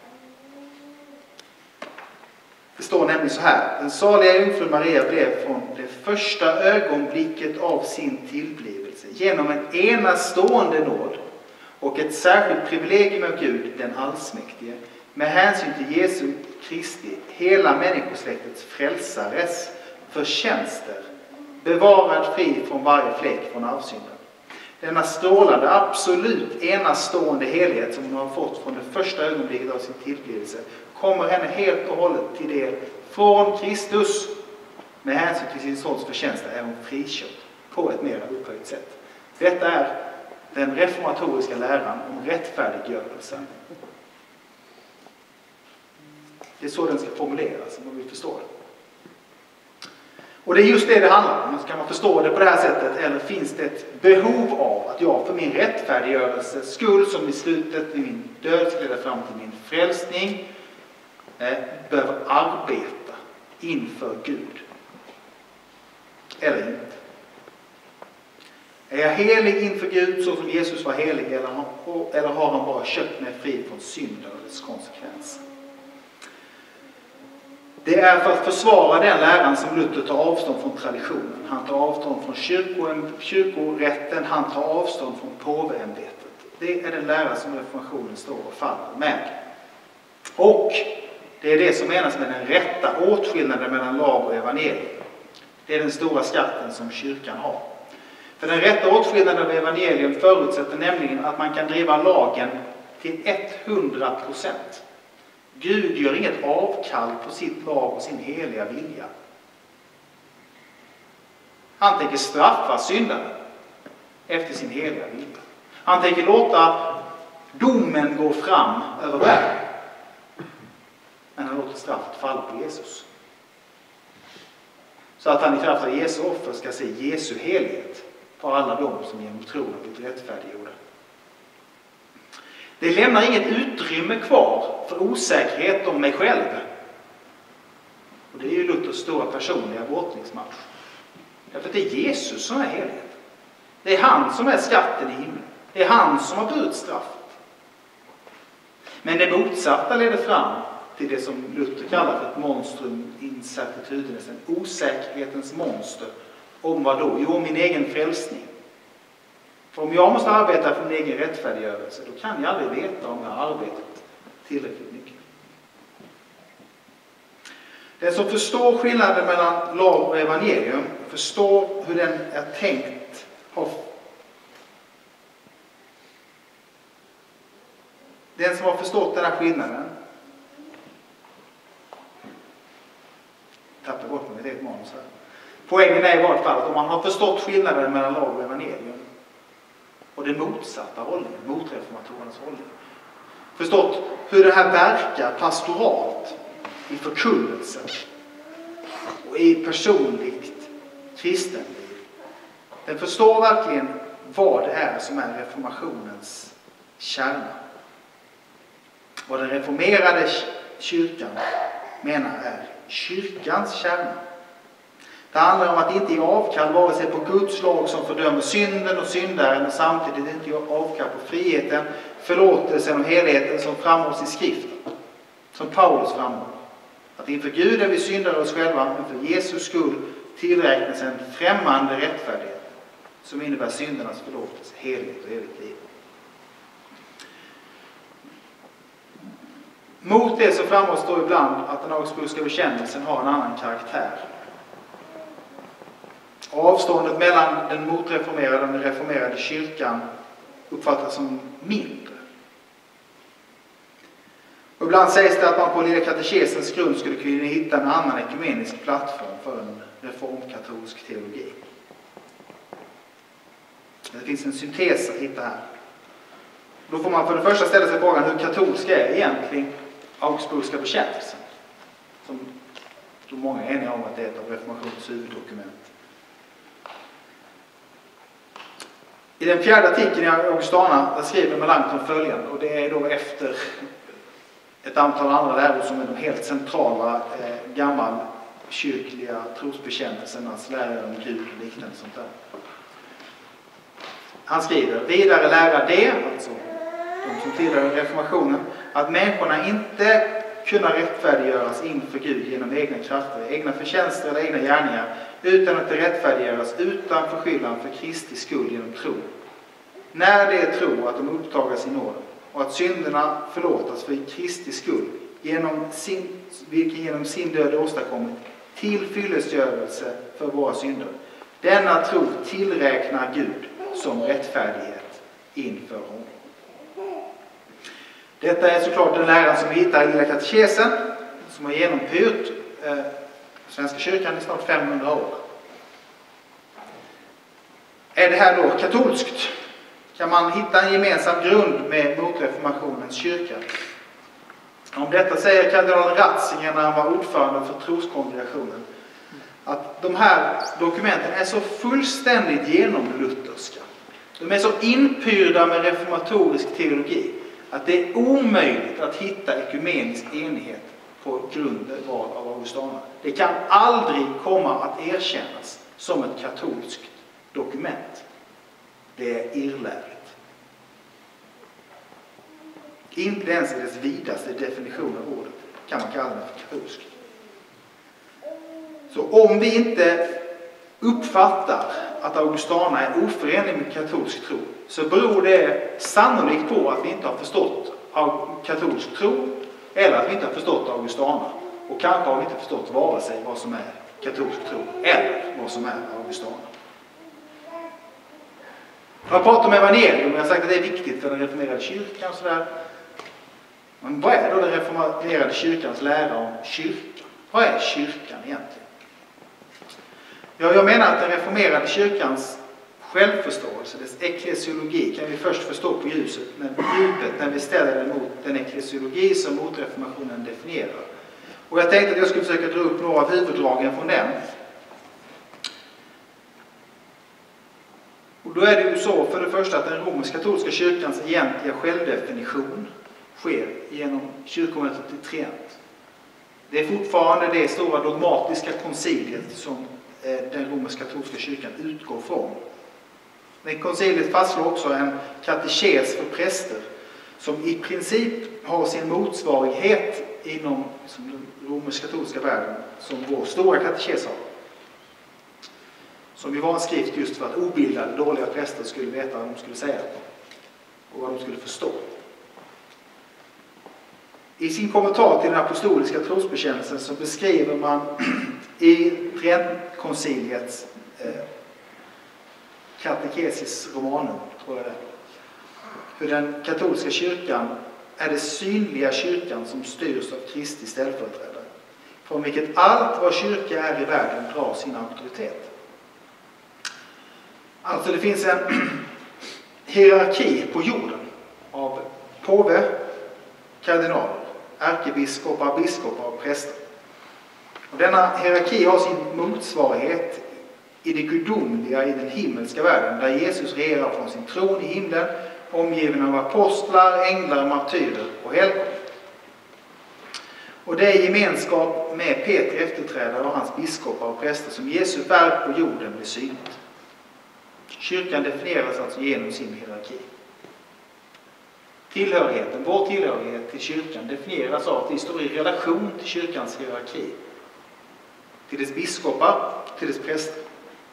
Det står nämligen så här: den saliga Jungfru Maria blev från det första ögonblicket av sin tillblivelse genom en enastående nåd och ett särskilt privilegium av Gud, den allsmäktige, med hänsyn till Jesu Kristi, hela människosläktets frälsares förtjänster, bevarad fri från varje fläck från arvsynden. Denna strålande, absolut enastående helighet som hon har fått från det första ögonblicket av sin tillblivelse kommer henne helt och hållet till del från Kristus. Med hänsyn till sin sons förtjänster är hon friköpt på ett mer upphöjt sätt. Detta är den reformatoriska läran om rättfärdiggörelsen. Det är så den ska formuleras, om man vill förstå det. Och det är just det handlar om. Ska man förstå det på det här sättet, eller finns det ett behov av att jag för min rättfärdiggörelses skull, som i slutet i min död ska leda fram till min frälsning, behöver arbeta inför Gud? Eller inte? Är jag helig inför Gud så som Jesus var helig, eller har han bara köpt mig fri från synden och dess konsekvenser? Det är för att försvara den läran som Luther tar avstånd från traditionen. Han tar avstånd från kyrkorätten, han tar avstånd från påveämbetet. Det är den lära som reformationen står och faller med. Och det är det som menas med den rätta åtskillnaden mellan lag och evangelium. Det är den stora skatten som kyrkan har. För den rätta åtskillnaden av evangelium förutsätter nämligen att man kan driva lagen till 100%. Gud gör inget avkall på sitt lag och sin heliga vilja. Han tänker straffa syndaren efter sin heliga vilja. Han tänker låta domen gå fram över världen. Men han låter straffet falla på Jesus. Så att han i kraft av Jesu offer ska se Jesu helighet på alla de som genom tron har blivit rättfärdiggjorda. Det lämnar inget utrymme kvar för osäkerhet om mig själv. Och det är ju Luthers stora personliga brottningsmatch. Därför att det är Jesus som är helig. Det är han som är skatten i himlen. Det är han som har burit straffet. Men det motsatta leder fram till det som Luther kallar för ett monstrum incertitudinis, en osäkerhetens monster. Om vad då? Jo, min egen frälsning. För om jag måste arbeta för min egen rättfärdiggörelse, då kan jag aldrig veta om jag har arbetat tillräckligt mycket. Den som förstår skillnaden mellan lag och evangelium, förstår hur den är tänkt, den som har förstått den här skillnaden, tappar bort med ett manus här. Poängen är i vart fall att om man har förstått skillnaden mellan lag och evangelium och den motsatta hållningen, motreformatorernas hållning, förstått hur det här verkar pastoralt i förkunnelsen och i personligt kristenliv. Den förstår verkligen vad det är som är reformationens kärna. Vad den reformerade kyrkan menar är kyrkans kärna. Det handlar om att inte ge avkall vare sig på Guds lag som fördömer synden och syndaren, och samtidigt inte ge avkall på friheten, förlåtelsen och heligheten som framhålls i skriften. Som Paulus framhåller. Att inför Gud är vi syndare oss själva, men för Jesus skull tillräknas en främmande rättfärdighet som innebär syndernas förlåtelse, helighet och evigt liv. Mot det så framhålls då ibland att den augsburgska bekännelsen har en annan karaktär. Avståndet mellan den motreformerade och den reformerade kyrkan uppfattas som mindre. Och ibland sägs det att man på lilla katekesens grund skulle kunna hitta en annan ekumenisk plattform för en reformkatolsk teologi. Det finns en syntes att hitta här. Då får man för det första ställa sig frågan hur katolsk är egentligen augsburgska bekännelsen. Som många är eniga om att det är ett av reformationens huvuddokument. I den fjärde artikeln i Augustana där skriver Melanchthon följande, och det är då efter ett antal andra läror som är de helt centrala gammalkyrkliga trosbekännelsernas lärare om Gud och liknande sånt där. Han skriver, vidare lära det, alltså de som tillhör reformationen, att människorna inte kunna rättfärdiggöras inför Gud genom egna krafter, egna förtjänster eller egna gärningar, utan att det rättfärdiggöras utan förskyllan för Kristi skull genom tro. När det är tro att de upptagas i nåden och att synderna förlåtas för Kristi skull vilken genom sin död åstadkommit tillfyllestgörelse för våra synder. Denna tro tillräknar Gud som rättfärdighet inför honom. Detta är såklart den läran som vi hittar i Lilla katekesen, som har genompyrt Svenska kyrkan i snart 500 år. Är det här då katolskt? Kan man hitta en gemensam grund med motreformationens kyrka? Om detta säger kardinal Ratzinger när han var ordförande för troskongregationen att de här dokumenten är så fullständigt genomlutherska. De är så inpyrda med reformatorisk teologi att det är omöjligt att hitta ekumenisk enighet på grundval av Augustana. Det kan aldrig komma att erkännas som ett katolskt dokument. Det är irrlärligt. Inte ens i dess vidaste definition av ordet kan man kalla det för katolskt. Så om vi inte uppfattar att Augustana är oförenlig med katolsk tro så beror det sannolikt på att vi inte har förstått katolsk tro eller att vi inte har förstått Augustana. Och kanske har vi inte förstått vare sig vad som är katolsk tro eller vad som är Augustana. Jag har pratat om evangelium och jag har sagt att det är viktigt för den reformerade kyrkan och sådär. Men vad är då den reformerade kyrkans lära om kyrkan? Vad är kyrkan egentligen? Ja, jag menar att den reformerade kyrkans självförståelse, dess eklesiologi, kan vi först förstå på djupet när vi ställer den mot den eklesiologi som motreformationen definierar. Och jag tänkte att jag skulle försöka dra upp några av huvuddragen från den. Och då är det ju så, för det första, att den romersk-katolska kyrkans egentliga självdefinition sker genom kyrkomötet i Trient. Det är fortfarande det stora dogmatiska konciliet som den romersk-katolska kyrkan utgår från. Men konciliet fastslår också en katekes för präster som i princip har sin motsvarighet inom den romersk-katolska världen som vår stora katekes har. Som ju var en skrift just för att obildade, dåliga präster skulle veta vad de skulle säga och vad de skulle förstå. I sin kommentar till den apostoliska trosbekännelsen så beskriver man i Trentkonciliets Catechesis Romanum, tror jag det, hur den katolska kyrkan är det synliga kyrkan som styrs av Kristi ställföreträdare, från vilket allt vad kyrka är i världen drar sin auktoritet. Alltså det finns en hierarki på jorden av påve, kardinaler, ärkebiskopar, biskopar och präster. Och denna hierarki har sin motsvarighet i det gudomliga i den himmelska världen, där Jesus regerar från sin tron i himlen, omgiven av apostlar, änglar, martyrer och helgon. Och det är gemenskap med Petri efterträdare och hans biskopar och präster som Jesu verk på jorden blir synligt. Kyrkan definieras alltså genom sin hierarki. Tillhörigheten, vår tillhörighet till kyrkan definieras av att vi står i relation till kyrkans hierarki. Till dess biskopar, till dess präster.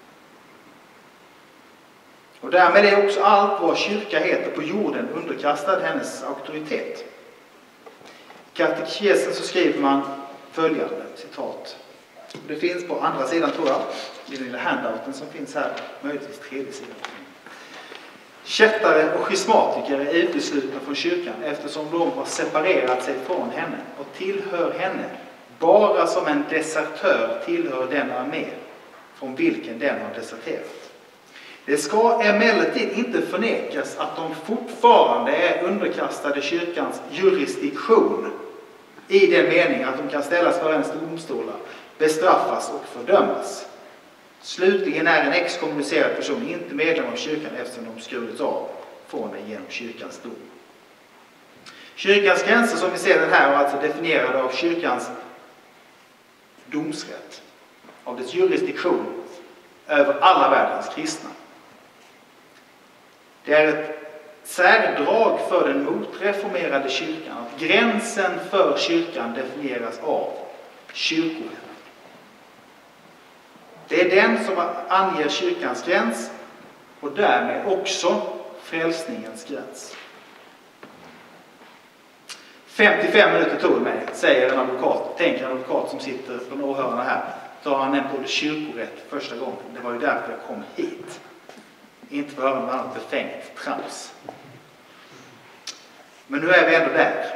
Och därmed är också allt vad kyrka heter på jorden underkastad hennes auktoritet. I katekesen så skriver man följande citat. Det finns på andra sidan, tror jag, i den lilla handouten som finns här, möjligtvis tredje sidan. Kättare och schismatiker är uteslutna från kyrkan eftersom de har separerat sig från henne och tillhör henne bara som en desertör tillhör den armé från vilken den har deserterat. Det ska emellertid inte förnekas att de fortfarande är underkastade kyrkans jurisdiktion i den meningen att de kan ställas för ens domstolar, bestraffas och fördömas. Slutligen är en exkommunicerad person inte medlem av kyrkan eftersom de skurits av från den genom kyrkans dom. Kyrkans gränser som vi ser den här är alltså definierade av kyrkans domsrätt, av dess jurisdiktion över alla världens kristna. Det är ett särdrag för den motreformerade kyrkan att gränsen för kyrkan definieras av kyrkoherden. Det är den som anger kyrkans gräns och därmed också frälsningens gräns. 55 minuter tog det mig, säger en advokat. Tänk en advokat som sitter på åhörarna här. Så har han nämnt ordet kyrkorätt första gången. Det var ju därför jag kom hit. Inte för att höra något annat befängt trams. Men nu är vi ändå där.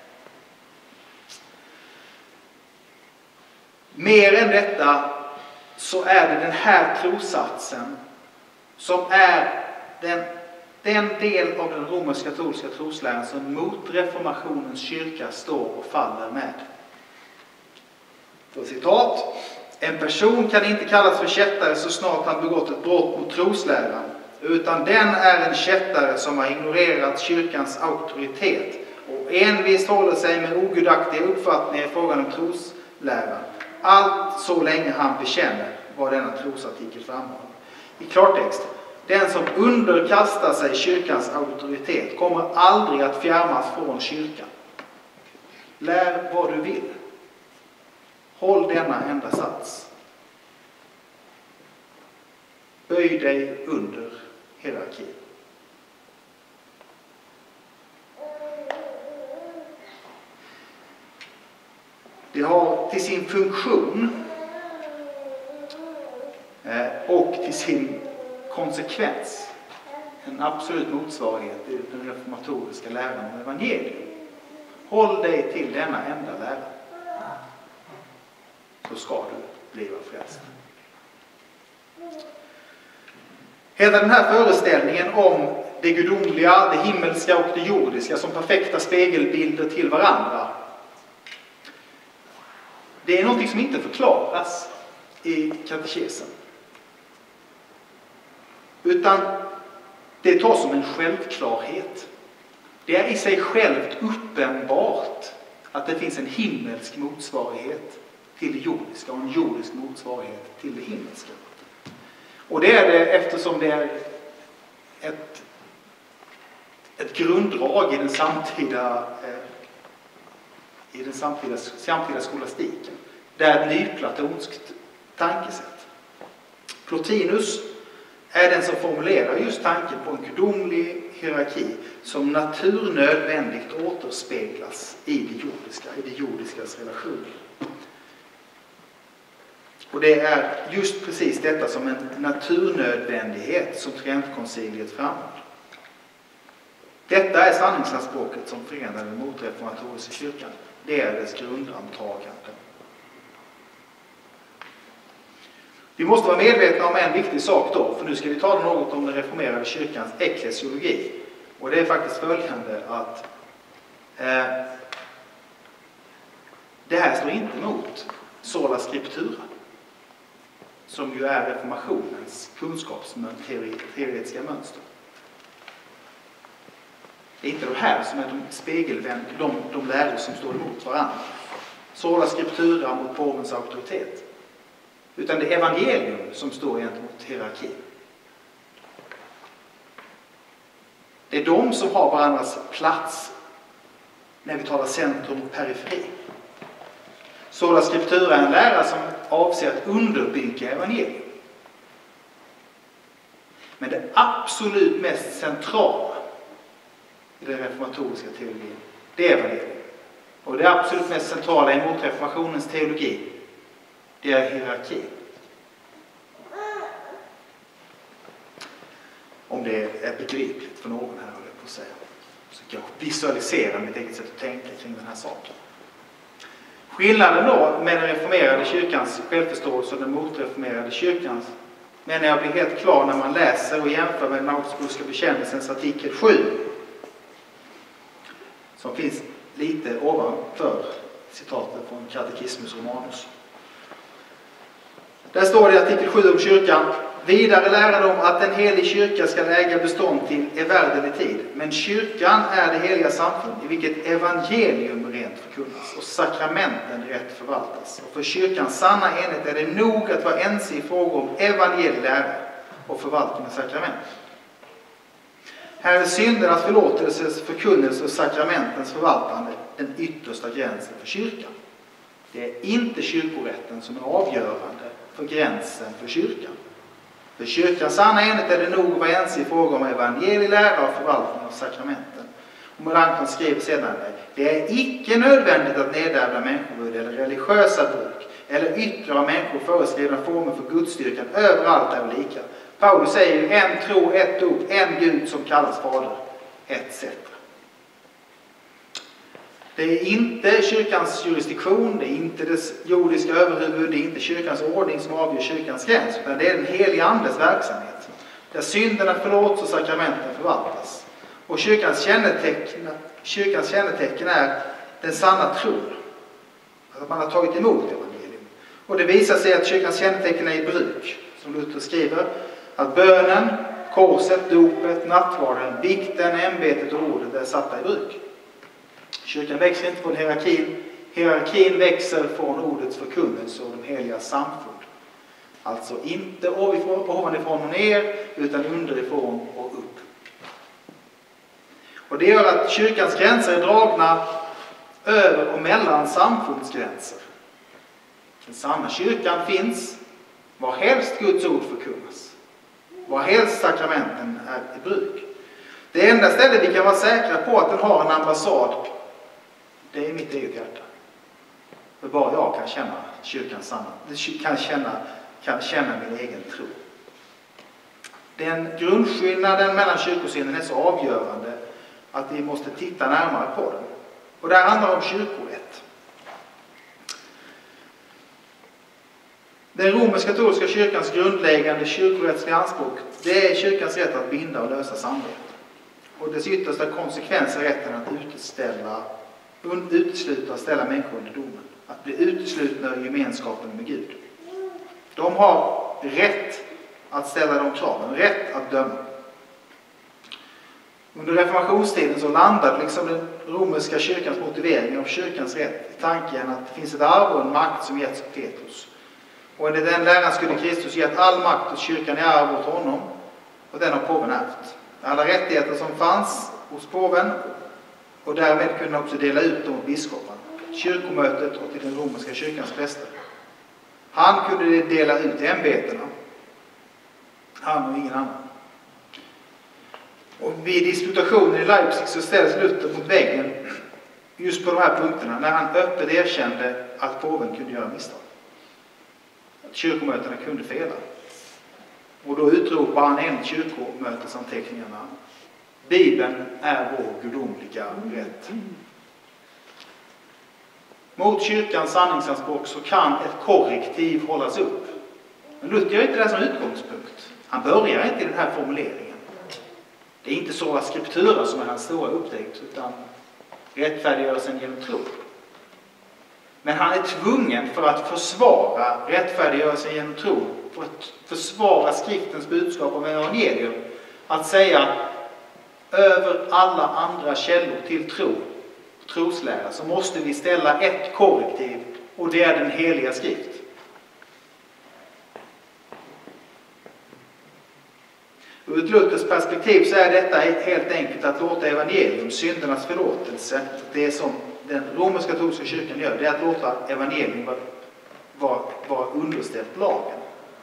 Mer än detta så är det den här trossatsen som är den del av den romersk-katolska trosläran som mot reformationens kyrka står och faller med. För citat: en person kan inte kallas för kättare så snart han begått ett brott mot trosläran, utan den är en kättare som har ignorerat kyrkans auktoritet och envist håller sig med ogudaktiga uppfattningar i frågan om trosläran. Allt så länge han bekänner vad denna trosartikel framhåller. I klartext: den som underkastar sig kyrkans auktoritet kommer aldrig att fjärmas från kyrkan. Lär vad du vill. Håll denna enda sats. Böj dig under hierarkin. Det har till sin funktion och till sin konsekvens en absolut motsvarighet i den reformatoriska läran om evangelium. Håll dig till denna enda lära, så ska du bli frälst. Hela den här föreställningen om det gudomliga, det himmelska och det jordiska som perfekta spegelbilder till varandra, det är något som inte förklaras i katekesen. Utan det tas som en självklarhet. Det är i sig självt uppenbart att det finns en himmelsk motsvarighet till det jordiska och en jordisk motsvarighet till det himmelska. Och det är det eftersom det är ett grunddrag i den samtida skolastiken. Det är ett nyplatonskt tankesätt. Plotinus är den som formulerar just tanken på en gudomlig hierarki som naturnödvändigt återspeglas i det jordiskas relationer. Och det är just precis detta som en naturnödvändighet som Trentkonciliet framhåller. Detta är sanningsanspråket som förenar den motreformatoriska kyrkan. Det är dess grundantagande. Vi måste vara medvetna om en viktig sak då, för nu ska vi tala något om den reformerade kyrkans eklesiologi. Och det är faktiskt följande att det här står inte mot sola scriptura, som ju är reformationens kunskapsteoretiska mönster. Det är inte de här som är de läror som står emot varandra. Sola scriptura mot påvens auktoritet. Utan det är evangelium som står gentemot hierarkin. Det är de som har varandras plats när vi talar centrum och periferi. Sola scriptura är en lära som avser att underbygga evangelium. Men det absolut mest centrala i den reformatoriska teologin, det är evangelium. Och det absolut mest centrala i motreformationens teologi, det är hierarki. Om det är begripligt för någon här, håller jag på att säga. Så kan jag visualisera mitt eget sätt att tänka kring den här saken. Skillnaden då med den reformerade kyrkans självförståelse och den motreformerade kyrkans, menar jag blir helt klar när man läser och jämför med den Augsburgska bekännelsens artikel 7. Som finns lite ovanför citatet från Catechismus Romanus. Där står det i artikel 7 om kyrkan: vidare lärar de att en helig kyrka ska äga bestånd till evärdelig tid. Men kyrkan är det heliga samfund i vilket evangelium rent förkunnas och sakramenten rätt förvaltas. Och för kyrkans sanna enhet är det nog att vara ense i frågor om evangelielära och förvaltning av sakrament. Här är syndernas förlåtelses, förkunnelse och sakramentens förvaltande den yttersta gränsen för kyrkan. Det är inte kyrkorätten som är avgörande för gränsen för kyrkan. För kyrkans sanna enhet är det nog att vara ense i fråga om evangelielära och förvaltning av sakramenten. Melanchthon skriver sedan: det är icke nödvändigt att nedärvda människovärde eller religiösa bruk eller yttre av människor föreskrivna former för Gudsstyrkan överallt är lika. Paulus säger ju en tro, ett dop, en Gud som kallas fader, etc. Det är inte kyrkans jurisdiktion, det är inte dess jordiska överhuvud, det är inte kyrkans ordning som avgör kyrkans gräns, utan det är den heliga andes verksamhet, där synderna förlåts och sakramenten förvaltas. Och kyrkans kännetecken är den sanna tron, att man har tagit emot evangelium. Och det visar sig att kyrkans kännetecken är i bruk, som Luther skriver, att bönen, korset, dopet, nattvarden, bikten, ämbetet och ordet är satta i bruk. Kyrkan växer inte från hierarkin. Hierarkin växer från ordets förkunnelse och de heliga samfund. Alltså inte ovanifrån och ner, utan underifrån och upp. Och det gör att kyrkans gränser är dragna över och mellan samfundsgränser. Den sanna kyrkan finns var helst Guds ord förkunnas. Var helst sakramenten är i bruk. Det enda stället vi kan vara säkra på att den har en ambassad, det är mitt eget hjärta. För bara jag kan känna kyrkans sanning, kan känna min egen tro. Den grundskillnaden mellan kyrkosynen är så avgörande att vi måste titta närmare på den. Och det handlar om kyrkorätt. Den romersk-katolska kyrkans grundläggande kyrkorättsliga anspråk, det är kyrkans rätt att binda och lösa samvete. Och dess yttersta konsekvens är rätten att utesluta och ställa människor under domen. Att bli uteslutna ur gemenskapen med Gud. De har rätt att ställa de kraven, rätt att döma. Under reformationstiden så landade liksom den romerska kyrkans motivering av kyrkans rätt i tanken att det finns ett arv och en makt som getts av Petrus. Och enligt den läran skulle Kristus gett all makt åt kyrkan i arv åt honom, och den har påven ärvt. Alla rättigheter som fanns hos påven, och därmed kunde också dela ut dem åt biskoparna, kyrkomötet och till den romerska kyrkans präster. Han kunde dela ut ämbetena. Han och ingen annan. Och vid disputationen i Leipzig så ställs Luther mot väggen just på de här punkterna, när han öppet erkände att påven kunde göra misstag. Att kyrkomötena kunde fela. Och då utropar han enligt kyrkomötesanteckningarna: Bibeln är vår gudomliga rätt. Mot kyrkans sanningsanspråk så kan ett korrektiv hållas upp. Men Luther gör inte det som utgångspunkt. Han börjar inte i den här formuleringen. Det är inte så att skriptura som är hans stora upptäckt, utan rättfärdiggörelsen genom tro. Men han är tvungen, för att försvara rättfärdiggörelsen genom tro, för att försvara skriftens budskap om evangelium, att säga: över alla andra källor till tro, troslära, så måste vi ställa ett korrektiv, och det är den heliga skrift. Ur ett Luthers perspektiv så är detta helt enkelt att låta evangelium, syndernas förlåtelse, det som den romersk-katolska kyrkan gör, det är att låta evangelium vara underställt lagen.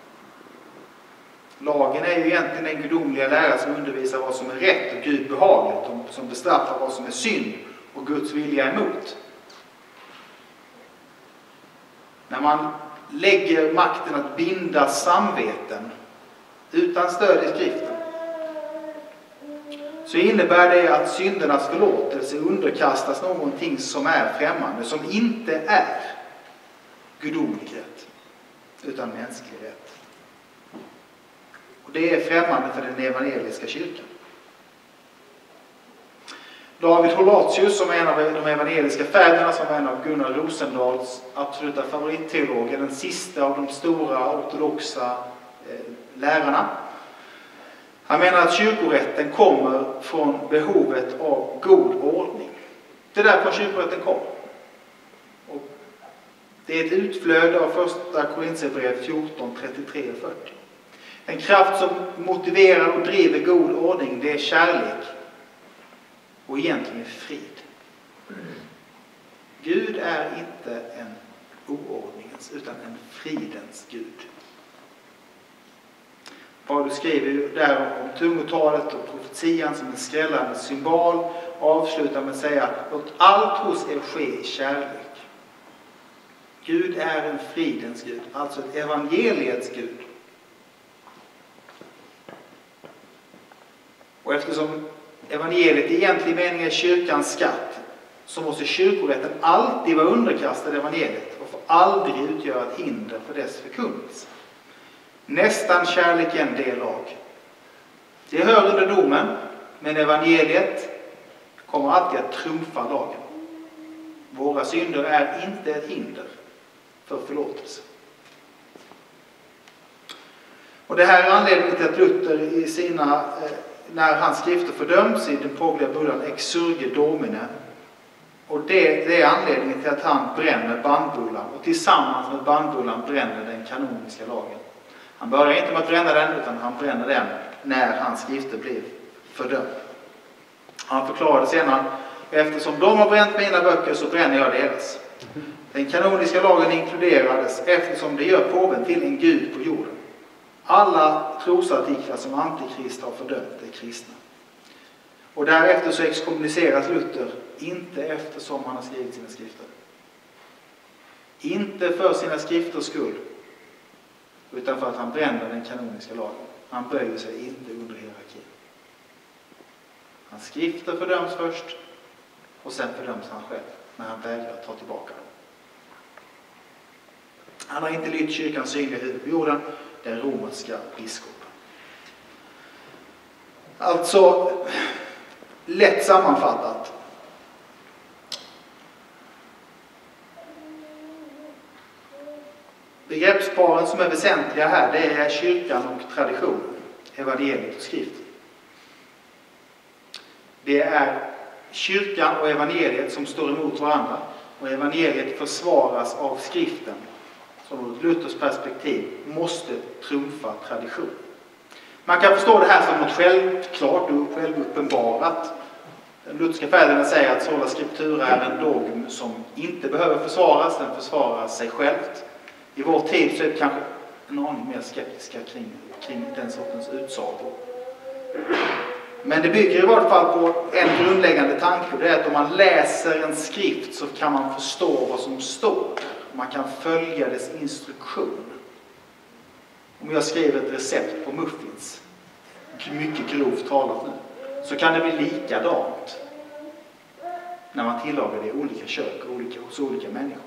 Lagen är ju egentligen den gudomliga lära som undervisar vad som är rätt och Gud behagligt, som bestraffar vad som är synd och Guds vilja emot. När man lägger makten att binda samveten utan stöd i skriften, så innebär det att syndernas förlåtelse underkastas någonting som är främmande, som inte är gudomlig rätt, utan mänsklig rätt. Och det är främmande för den evangeliska kyrkan. David Horatius, som är en av de evangeliska fäderna, som är en av Gunnar Rosendals absoluta favoritteologer, den sista av de stora ortodoxa lärarna. Han menar att kyrkorätten kommer från behovet av god ordning. Det är därför kyrkorätten kommer. Och det är ett utflöde av första Korinthierbrevet 14, 33 och 40. En kraft som motiverar och driver god ordning, det är kärlek och egentligen frid. Gud är inte en oordningens utan en fridens Gud. Paulus skriver ju där om tungotalet och profetian som en skrällande symbol avslutar med att säga: låt allt hos er ske i kärlek. Gud är en fridens Gud, alltså ett evangeliets Gud. Och eftersom evangeliet i egentlig mening är kyrkans skatt, så måste kyrkorätten alltid vara underkastad evangeliet och får aldrig utgöra ett hinder för dess förkunnelse. Nästan kärlek är en del lag. Det hör under domen, men evangeliet kommer alltid att trumfa lagen. Våra synder är inte ett hinder för förlåtelse. Och det här är anledningen till att Luther i sina, när hans skrifter fördöms i den pågliga bullan Exsurge Domine, och det är anledningen till att han bränner bannbullan och tillsammans med bannbullan bränner den kanoniska lagen. Han börjar inte med att bränna den, utan han bränner den när hans skrifter blev fördömda. Han förklarade sedan: eftersom de har bränt mina böcker så bränner jag deras. Den kanoniska lagen inkluderades eftersom det gör påven till en gud på jorden. Alla trosartiklar som antikrist har fördömt är kristna. Och därefter så exkommuniceras Luther, inte eftersom han har skrivit sina skrifter. Inte för sina skrifters skull, utan för att han bränner den kanoniska lagen. Han böjer sig inte under hierarkin. Hans skrifter fördöms först, och sen fördöms han själv när han vägrar ta tillbaka dem. Han har inte lytt kyrkans synliga huvud på jorden, den romerska biskopen. Alltså, lätt sammanfattat. Begreppsparen som är väsentliga här, det är kyrkan och tradition, evangeliet och skriften. Det är kyrkan och evangeliet som står emot varandra, och evangeliet försvaras av skriften, som ur Luthers perspektiv måste trumfa tradition. Man kan förstå det här som något självklart och självuppenbarat. Den lutherska fäderna säger att sola scriptura är en dogm som inte behöver försvaras, den försvarar sig självt. I vår tid så är det kanske en aning mer skeptiska kring den sortens utsagor. Men det bygger i vart fall på en grundläggande tanke, det är att om man läser en skrift så kan man förstå vad som står. Man kan följa dess instruktion. Om jag skriver ett recept på muffins, mycket grovt talat nu, så kan det bli likadant när man tillagar det i olika kök och hos olika människor.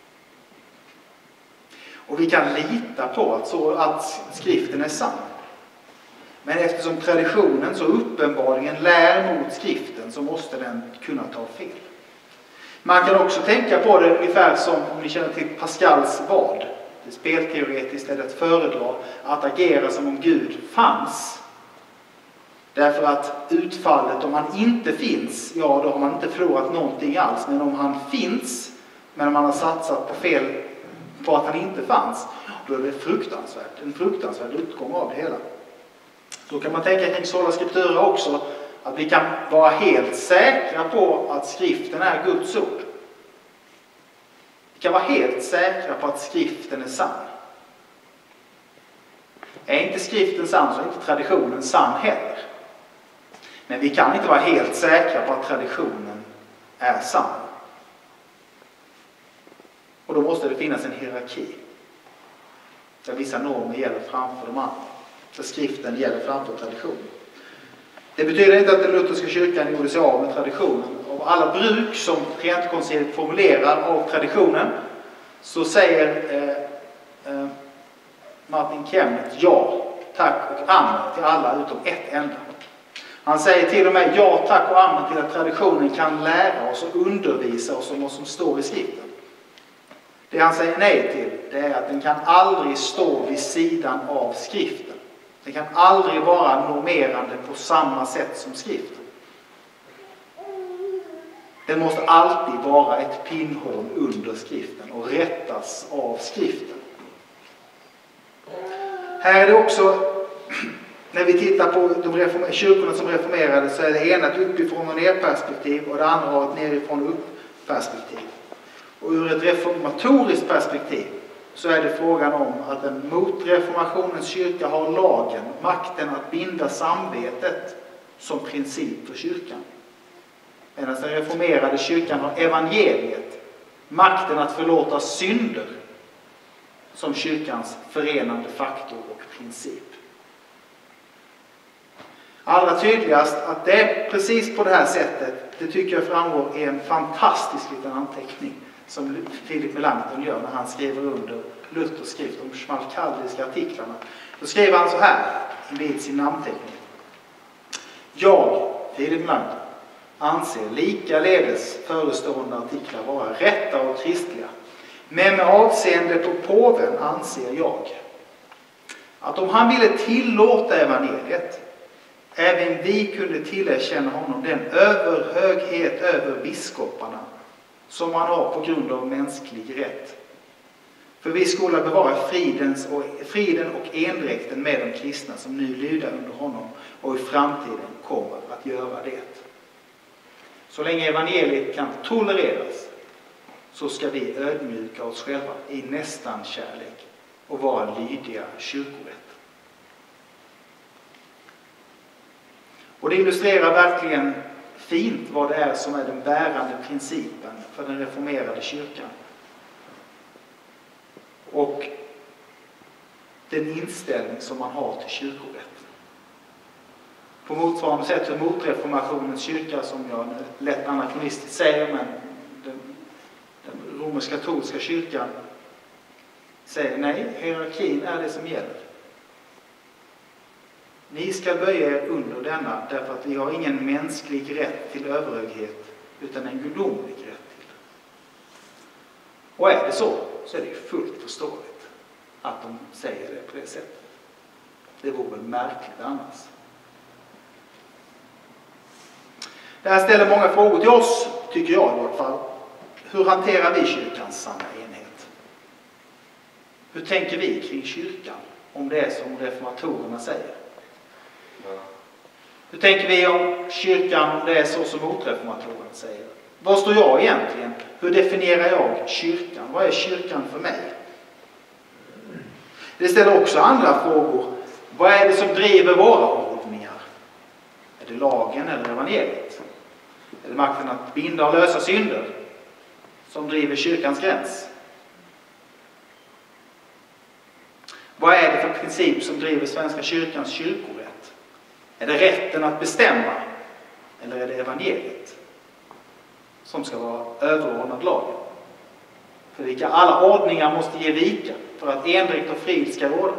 Och vi kan lita på att skriften är sann. Men eftersom traditionen så uppenbarligen lär mot skriften så måste den kunna ta fel. Man kan också tänka på det ungefär som, om ni känner till Pascals vad. Det spelteoretiskt är det att föredra att agera som om Gud fanns. Därför att utfallet, om han inte finns, ja då har man inte förlorat någonting alls. Men om han finns, men man har satsat på att han inte fanns, då är det en fruktansvärd utgång av det hela. Då kan man tänka kring sola scriptura också, att vi kan vara helt säkra på att skriften är Guds ord. Vi kan vara helt säkra på att skriften är sann. Är inte skriften sann så är inte traditionen sann heller. Men vi kan inte vara helt säkra på att traditionen är sann. Och då måste det finnas en hierarki. Där vissa normer gäller framför de andra. Där skriften gäller framför traditionen. Det betyder inte att den lutherska kyrkan gjorde sig av med traditionen. Av alla bruk som Trientkonciliet formulerar av traditionen så säger Martin Chemnitz ja, tack och amen till alla utom ett enda. Han säger till och med ja, tack och amen till att traditionen kan lära oss och undervisa oss om vad som står i skriften. Det han säger nej till, det är att den kan aldrig stå vid sidan av skriften. Den kan aldrig vara normerande på samma sätt som skriften. Den måste alltid vara ett pinnhål under skriften och rättas av skriften. Här är det också, när vi tittar på de kyrkorna som reformerade, så är det ena ett uppifrån och ner perspektiv och det andra har ett nerifrån och upp perspektiv. Och ur ett reformatoriskt perspektiv så är det frågan om att en motreformationens kyrka har lagen, makten att binda samvetet som princip för kyrkan. medan den reformerade kyrkan har evangeliet, makten att förlåta synder, som kyrkans förenande faktor och princip. Allra tydligast att det är precis på det här sättet, det tycker jag framgår i en fantastisk liten anteckning som Philip Melanchthon gör när han skriver under Luthers skrift, de schmalkaldiska artiklarna. Då skriver han så här vid sin namnteckning: jag, Philip Melanchthon, anser likaledes förestående artiklar vara rätta och kristliga, men med avseende på påven anser jag att om han ville tillåta evangeliet, även vi kunde tillerkänna honom den överhöghet över biskoparna som han har på grund av mänsklig rätt. För vi skulle bevara friden och endräkten med de kristna som nu lyder under honom och i framtiden kommer att göra det. Så länge evangeliet kan tolereras så ska vi ödmjuka oss själva i nästan kärlek och vara lydiga kyrkorätt. Och det illustrerar verkligen fint vad det är som är den bärande principen för den reformerade kyrkan. Och den inställning som man har till kyrkorätt. På motsvarande sätt för motreformationens kyrka, som jag lätt anakronistiskt säger, men den romersk-katolska kyrkan säger nej, hierarkin är det som gäller. Ni ska böja er under denna därför att vi har ingen mänsklig rätt till överhöghet utan en gudomlig rätt till. Och är det så är det fullt förståeligt att de säger det på det sättet. Det vore väl märkligt annars. Det här ställer många frågor till oss, tycker jag i alla fall. Hur hanterar vi kyrkans sanna enhet? Hur tänker vi kring kyrkan om det är som reformatorerna säger? Hur tänker vi om kyrkan om det är så som motreformatorerna säger? Var står jag egentligen? Hur definierar jag kyrkan? Vad är kyrkan för mig? Det ställer också andra frågor. Vad är det som driver våra ordningar? Är det lagen eller evangeliet? Är det makten att binda och lösa synder som driver kyrkans gräns? Vad är det för princip som driver Svenska kyrkans kyrkorätt? Är det rätten att bestämma? Eller är det evangeliet som ska vara överordnad lagen? För vilka alla ordningar måste ge vika för att endräkt och frid ska råda.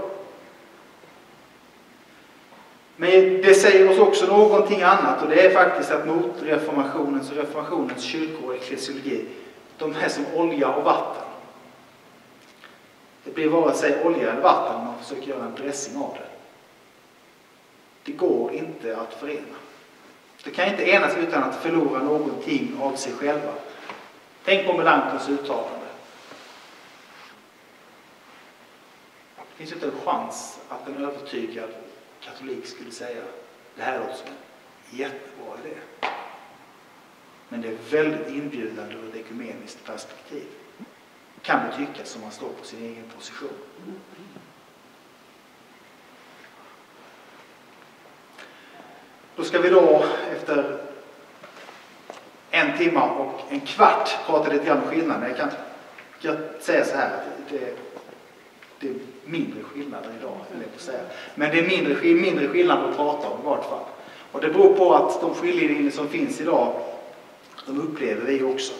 Men det säger oss också någonting annat, och det är faktiskt att motreformationens och reformationens kyrkor och eklesiologi, de är som olja och vatten. Det blir vare sig olja eller vatten om man försöker göra en dressing av det. Det går inte att förena. Det kan inte enas utan att förlora någonting av sig själva. Tänk på Melanchthons uttalande. Det finns inte en chans att en övertygad katolik skulle säga det här låter som en jättebra idé. Men det är väldigt inbjudande ur ett ekumeniskt perspektiv. Kan det tyckas som man står på sin egen position. Då ska vi då efter 1 timme och en kvart prata lite grann om skillnaden. Jag kan säga så här att det är mindre skillnader idag, eller på säga. Men det är mindre skillnader att prata om i vart fall. Och det beror på att de skiljelinjer som finns idag, de upplever vi också.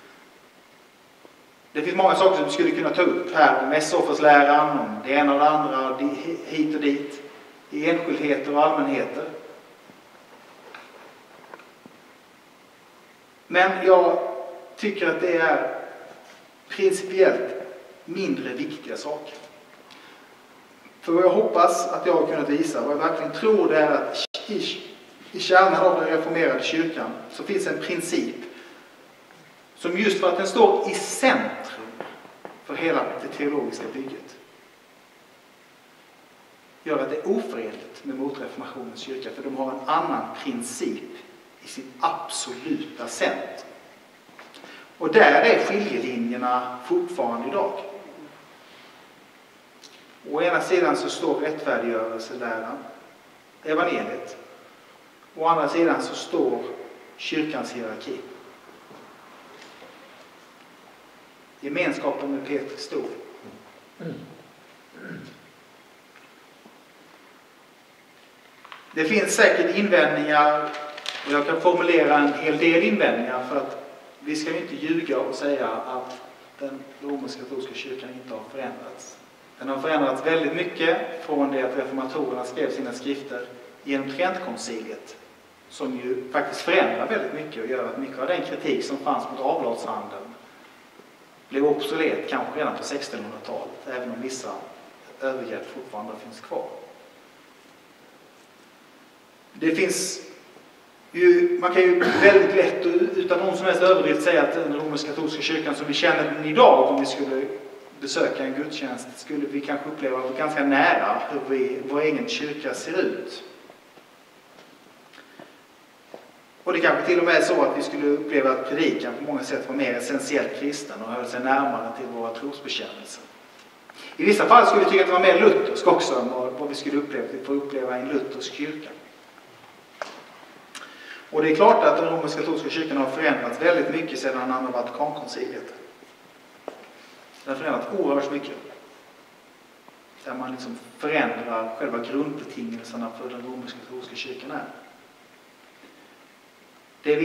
Det finns många saker som vi skulle kunna ta upp här om mässoffersläran, om det ena och det andra, hit och dit, i enskildheter och allmänheter. Men jag tycker att det är principiellt mindre viktiga saker. För vad jag hoppas att jag har kunnat visa, vad jag verkligen tror, det är att i kärnan av den reformerade kyrkan så finns en princip som just för att den står i centrum för hela det teologiska bygget gör att det är oförenligt med motreformationens kyrka, för de har en annan princip i sitt absoluta centrum. Och där är skiljelinjerna fortfarande idag. Å ena sidan så står rättfärdiggörelseläran, evangeliet. Å andra sidan så står kyrkans hierarki. Gemenskapen med Petrus stol. Det finns säkert invändningar, och jag kan formulera en hel del invändningar, för att vi ska ju inte ljuga och säga att den romersk-katolska kyrkan inte har förändrats. Den har förändrats väldigt mycket från det att reformatorerna skrev sina skrifter genom Trentkonciliet, som ju faktiskt förändrar väldigt mycket och gör att mycket av den kritik som fanns mot avlatshandeln blev obsolet kanske redan på 1600-talet, även om vissa övergrepp fortfarande finns kvar. Det finns ju, man kan ju väldigt lätt utan någon som helst överdrift säga att den romersk-katolska kyrkan som vi känner den idag, om vi skulle besöka en gudstjänst, skulle vi kanske uppleva ganska nära hur vår egen kyrka ser ut. Och det kanske till och med är så att vi skulle uppleva att predikan på många sätt var mer essentiellt kristen och höll sig närmare till våra trosbekännelser. I vissa fall skulle vi tycka att det var mer luthersk också än vad vi skulle uppleva. Vi får uppleva en luthersk kyrka. Och det är klart att den romersk-katolska kyrkan har förändrats väldigt mycket sedan andra Vatikankonciliet. Den har förändrats oerhört mycket. Där man liksom förändrar själva grundbetingelserna för den romersk-katolska kyrkan är. Det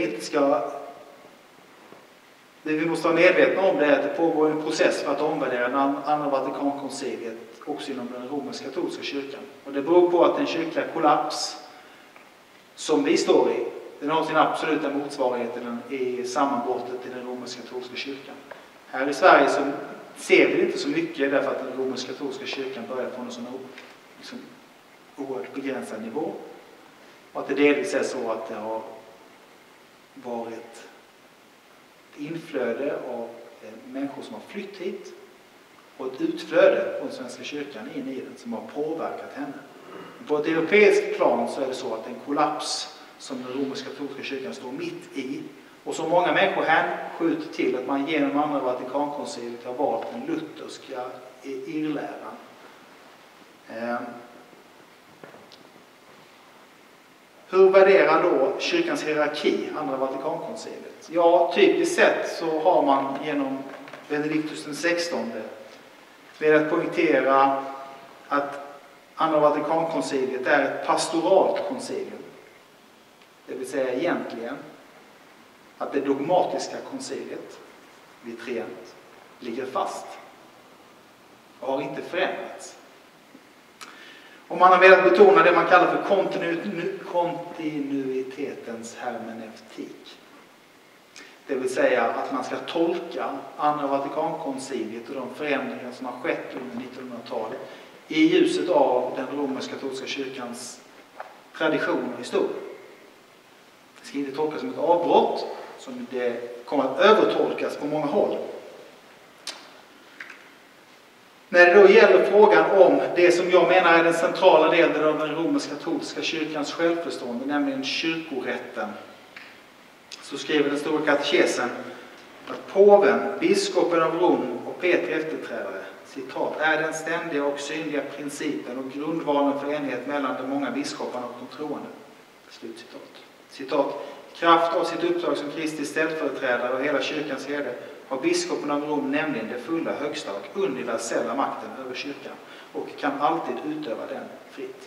vi måste vara medvetna om, det är att det pågår en process för att omvärdera andra Vatikankonciliet också inom den romersk-katolska kyrkan. Och det beror på att den kyrkliga kollaps som vi står i, den har sin absoluta motsvarighet i sammanbrottet i den romersk-katolska kyrkan. Här i Sverige så ser vi inte så mycket därför att den romersk-katolska kyrkan börjar från en sån oerhört begränsad nivå. Och att det delvis är så att det har varit ett inflöde av människor som har flytt hit och ett utflöde från Svenska kyrkan in i den som har påverkat henne. På ett europeiskt plan så är det så att en kollaps som den romersk-katolska kyrkan står mitt i och som många människor hänskjuter till att man genom andra Vatikankonciliet har valt den lutherska irrläran. Hur värderar då kyrkans hierarki andra Vatikankonciliet? Ja, typiskt sett så har man genom Benedictus XVI velat poängtera att andra Vatikankonciliet är ett pastoralt koncilium. Det vill säga egentligen att det dogmatiska konciliet vid Trient ligger fast och har inte förändrats. Och man har velat betona det man kallar för kontinuitetens hermeneutik. Det vill säga att man ska tolka andra Vatikankonciliet och de förändringar som har skett under 1900-talet i ljuset av den romersk-katolska kyrkans tradition och historia. Det ska inte tolkas som ett avbrott, som det kommer att övertolkas på många håll. När det då gäller frågan om det som jag menar är den centrala delen av den romersk-katolska kyrkans självförstående, nämligen kyrkorätten, så skriver den stora katekesen att påven, biskopen av Rom och Petri efterträdare, citat, är den ständiga och synliga principen och grundvalen för enhet mellan de många biskoparna och de troende. Slutcitat. Citat, kraft av sitt uppdrag som Kristi ställföreträdare och hela kyrkans herde har biskopen av Rom nämligen det fulla, högsta och universella makten över kyrkan och kan alltid utöva den fritt.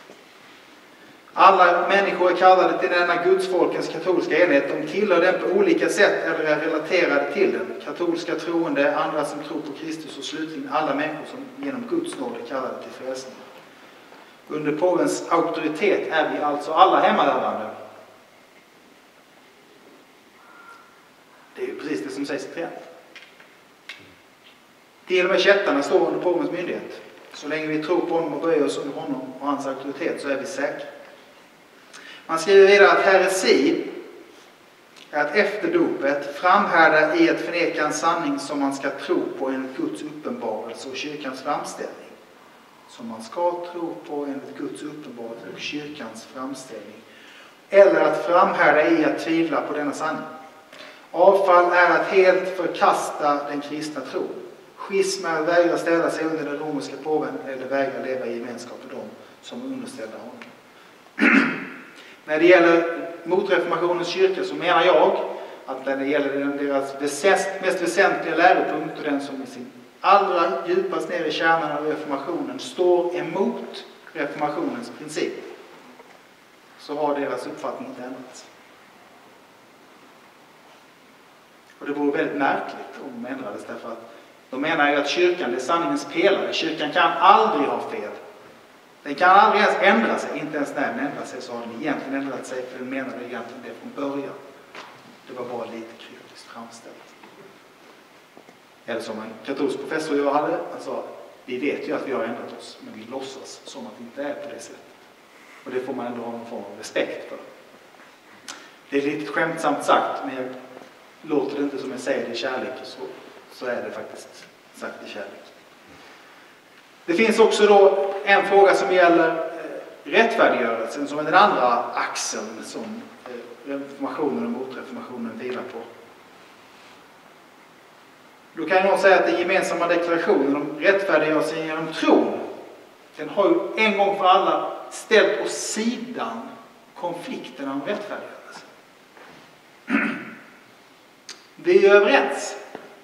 Alla människor är kallade till denna gudsfolkens katolska enhet. De tillhör den på olika sätt eller är relaterade till den. Katolska troende, andra som tror på Kristus och slutligen alla människor som genom Guds nåd är kallade till frälsning. Under påvens auktoritet är vi alltså alla hemmahörande. Det är ju precis det som sägs i Trient. Till och med kättarna står under påvens myndighet. Så länge vi tror på honom och böjer oss under honom och hans auktoritet så är vi säkra. Man skriver vidare att heresi är att efter dopet framhärda i att förneka en sanning som man ska tro på enligt Guds uppenbarelse och kyrkans framställning. Som man ska tro på enligt Guds uppenbarelse och kyrkans framställning. Eller att framhärda i att tvivla på denna sanning. Avfall är att helt förkasta den kristna tron. Schism är att vägra ställa sig under den romerska påven eller vägra leva i gemenskap med dem som underställda honom. När det gäller motreformationens kyrka så menar jag att när det gäller deras mest väsentliga läropunkt och den som i sin allra djupast ner i kärnan av reformationen står emot reformationens princip, så har deras uppfattning inte ändrats. Och det vore väldigt märkligt om de ändrades, därför att de menar ju att kyrkan är sanningens pelare. Kyrkan kan aldrig ha fel. Den kan aldrig ens ändra sig. Inte ens när den ändrar sig så har den egentligen ändrat sig, för den menade egentligen det från början. Det var bara lite kryptiskt framställt. Eller som en katolsk professor jag hade, alltså, vi vet ju att vi har ändrat oss, men vi låtsas som att det inte är på det sättet. Och det får man ändå ha någon form av respekt för. Det är lite skämtsamt sagt, men jag låter det inte som jag säger det i kärlek, så är det faktiskt sagt i kärlek. Det finns också då en fråga som gäller rättfärdiggörelsen, som är den andra axeln som reformationen och motreformationen vilar på. Då kan någon säga att den gemensamma deklarationen om rättfärdiggörelsen genom tron, den har ju en gång för alla ställt åt sidan konflikten om rättfärdiggörelsen. Vi är överens.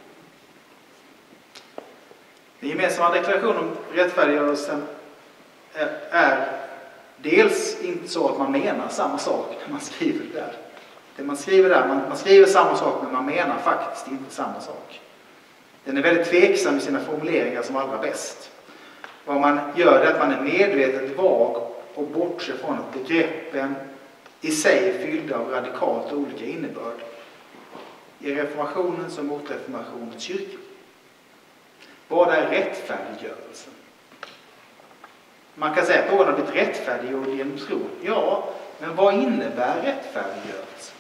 Den gemensamma deklarationen om rättfärdiggörelsen är dels inte så att man menar samma sak när man skriver det där. Det man skriver där, man skriver samma sak, men man menar faktiskt inte samma sak. Den är väldigt tveksam i sina formuleringar som allra bäst. Vad man gör är att man är medvetet vag och bortser från att begreppen i sig är fyllda av radikalt olika innebörd i reformationens och motreformationens kyrka. Vad är rättfärdiggörelsen? Man kan säga att någon har blivit rättfärdiggjord genom tro. Ja, men vad innebär rättfärdiggörelse?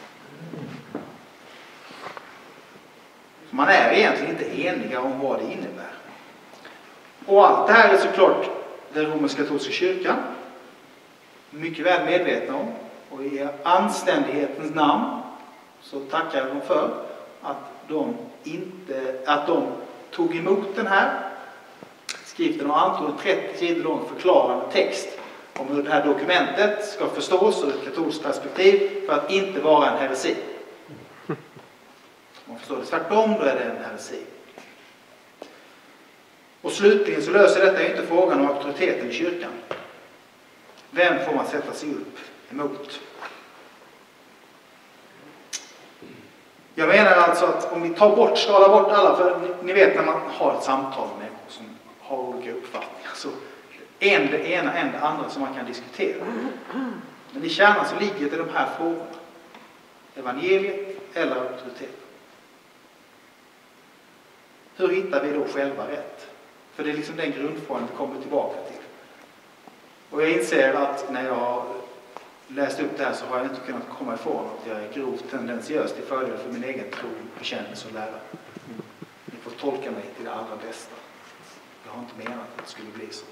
Man är egentligen inte eniga om vad det innebär. Och allt det här är såklart den romersk-katolska kyrkan mycket väl medvetna om. Och i anständighetens namn så tackar de för att de tog emot den här skriften och antog en 30 sidor lång förklarande text om hur det här dokumentet ska förstås ur ett katolskt perspektiv för att inte vara en heresi. Om man förstår det tvärtom, då är det en heresi. Och slutligen så löser detta inte frågan om auktoriteten i kyrkan. Vem får man sätta sig upp emot? Jag menar alltså att om vi skalar bort alla, för ni vet när man har ett samtal med människor som har olika uppfattningar, så en det ena, en det andra som man kan diskutera. Men i kärnan så ligger det de här frågorna. Evangeliet eller auktoriteten. Hur hittar vi då själva rätt? För det är liksom den grundfrågan vi kommer tillbaka till. Och jag inser att när jag har läst upp det här så har jag inte kunnat komma ifrån att jag är grovt tendentiös till fördel för min egen tro, bekännelse och lära. Ni får tolka mig till det allra bästa. Jag har inte menat att det skulle bli så.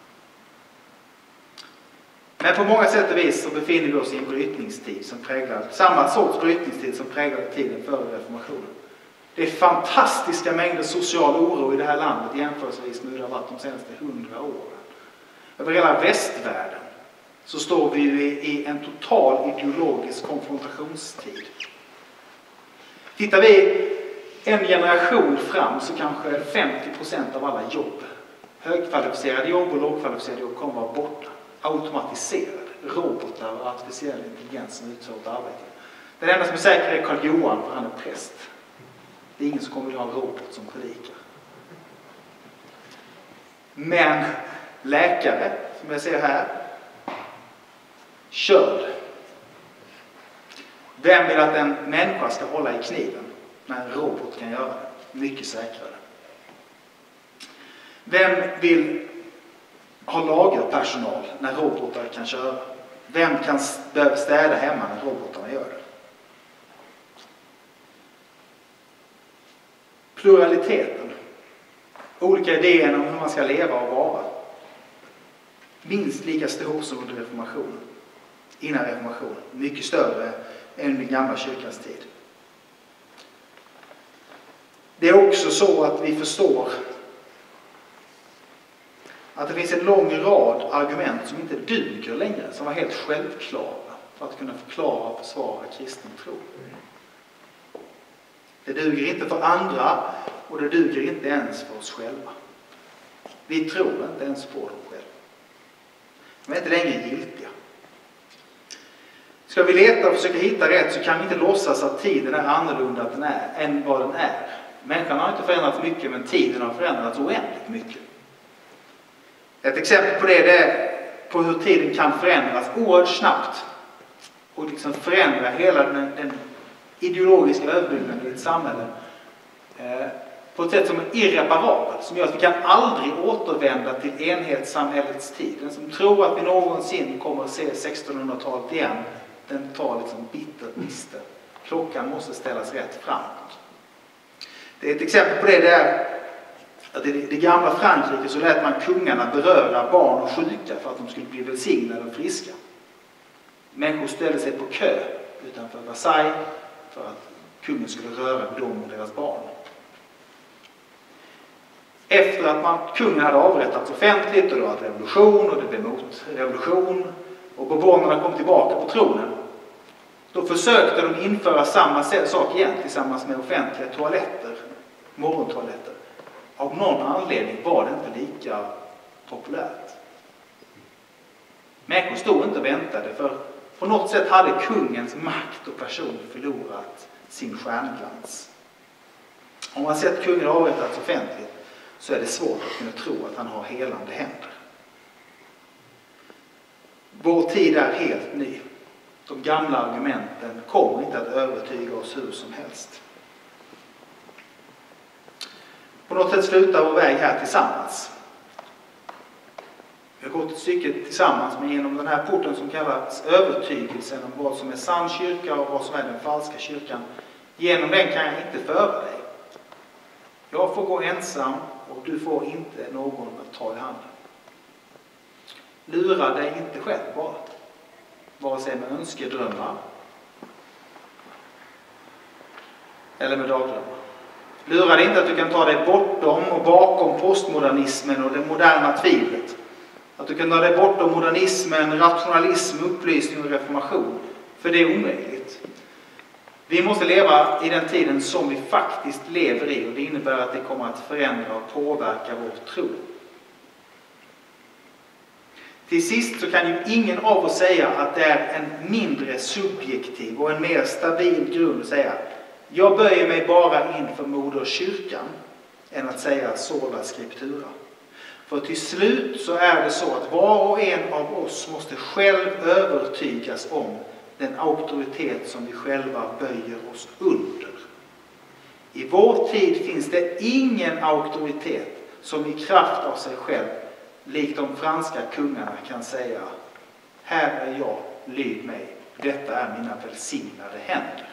Men på många sätt och vis så befinner vi oss i en brytningstid som präglar, samma sorts brytningstid som präglade tiden före reformationen. Det är fantastiska mängder social oro i det här landet jämförelsevis med hur det har varit de senaste 100 åren. Över hela västvärlden så står vi ju i en total ideologisk konfrontationstid. Tittar vi en generation fram så kanske 50% av alla jobb, högkvalificerade jobb och lågkvalificerade jobb, kommer vara borta. Automatiserade, robotar och artificiell intelligens som utför ett arbete. Den enda som är säker är Karl Johan, för han är präst. Det är ingen som kommer att ha en robot som predikar. Men läkare, som jag ser här, körd. Vem vill att en människa ska hålla i kniven när en robot kan göra det? Mycket säkrare. Vem vill ha lagerpersonal när robotar kan köra? Vem kan behöva städa hemma när robotarna gör det? Pluraliteten. Olika idéer om hur man ska leva och vara. Minst lika stor som under reformationen. Innan reformationen. Mycket större än den gamla kyrkans tid. Det är också så att vi förstår att det finns en lång rad argument som inte duger längre, som var helt självklara för att kunna förklara och försvara kristen tro. Det duger inte för andra och det duger inte ens för oss själva. Vi tror inte ens på dem själva. De är inte längre giltiga. Ska vi leta och försöka hitta rätt så kan vi inte låtsas att tiden är annorlunda än vad den är. Människan har inte förändrats mycket, men tiden har förändrats oändligt mycket. Ett exempel på det är på hur tiden kan förändras oerhört snabbt och liksom förändra hela den ideologiska överbyggnaden i ett samhälle på ett sätt som är irreparabelt, som gör att vi kan aldrig återvända till enhetssamhällets tid. Den som tror att vi någonsin kommer att se 1600-talet igen, den tar liksom bittert miste. Klockan måste ställas rätt framåt. Det är ett exempel på det där att i det gamla Frankrike så lät man kungarna beröra barn och sjuka för att de skulle bli välsignade och friska. Människor ställde sig på kö utanför Versailles för att kungen skulle röra dem och deras barn. Efter att kungen hade avrättats offentligt och det var revolution och det blev motrevolution och bourbonerna kom tillbaka på tronen, då försökte de införa samma sak igen tillsammans med offentliga toaletter, morgontoaletter. Av någon anledning var det inte lika populärt. Människor stod inte och väntade, för på något sätt hade kungens makt och person förlorat sin stjärnglans. Om man sett kungen avrättats offentligt så är det svårt att kunna tro att han har helande händer. Vår tid är helt ny. De gamla argumenten kommer inte att övertyga oss hur som helst. På något sätt slutar vår väg här tillsammans. Vi har gått ett stycke tillsammans med genom den här porten som kallas övertygelsen om vad som är sann kyrka och vad som är den falska kyrkan. Genom den kan jag inte föra dig. Jag får gå ensam och du får inte någon att ta i handen. Lura dig inte själv bara. Vare sig med önskedrömmar eller med dagdrömmar. Lura dig inte att du kan ta dig bortom och bakom postmodernismen och det moderna tvivlet. Att du kan ta dig bortom modernismen, rationalism, upplysning och reformation. För det är omöjligt. Vi måste leva i den tiden som vi faktiskt lever i, och det innebär att det kommer att förändra och påverka vår tro. Till sist så kan ju ingen av oss säga att det är en mindre subjektiv och en mer stabil grund att säga jag böjer mig bara inför moder kyrkan än att säga sola scriptura. För till slut så är det så att var och en av oss måste själv övertygas om den auktoritet som vi själva böjer oss under. I vår tid finns det ingen auktoritet som i kraft av sig själv, likt de franska kungarna, kan säga här är jag, lyd mig, detta är mina välsignade händer.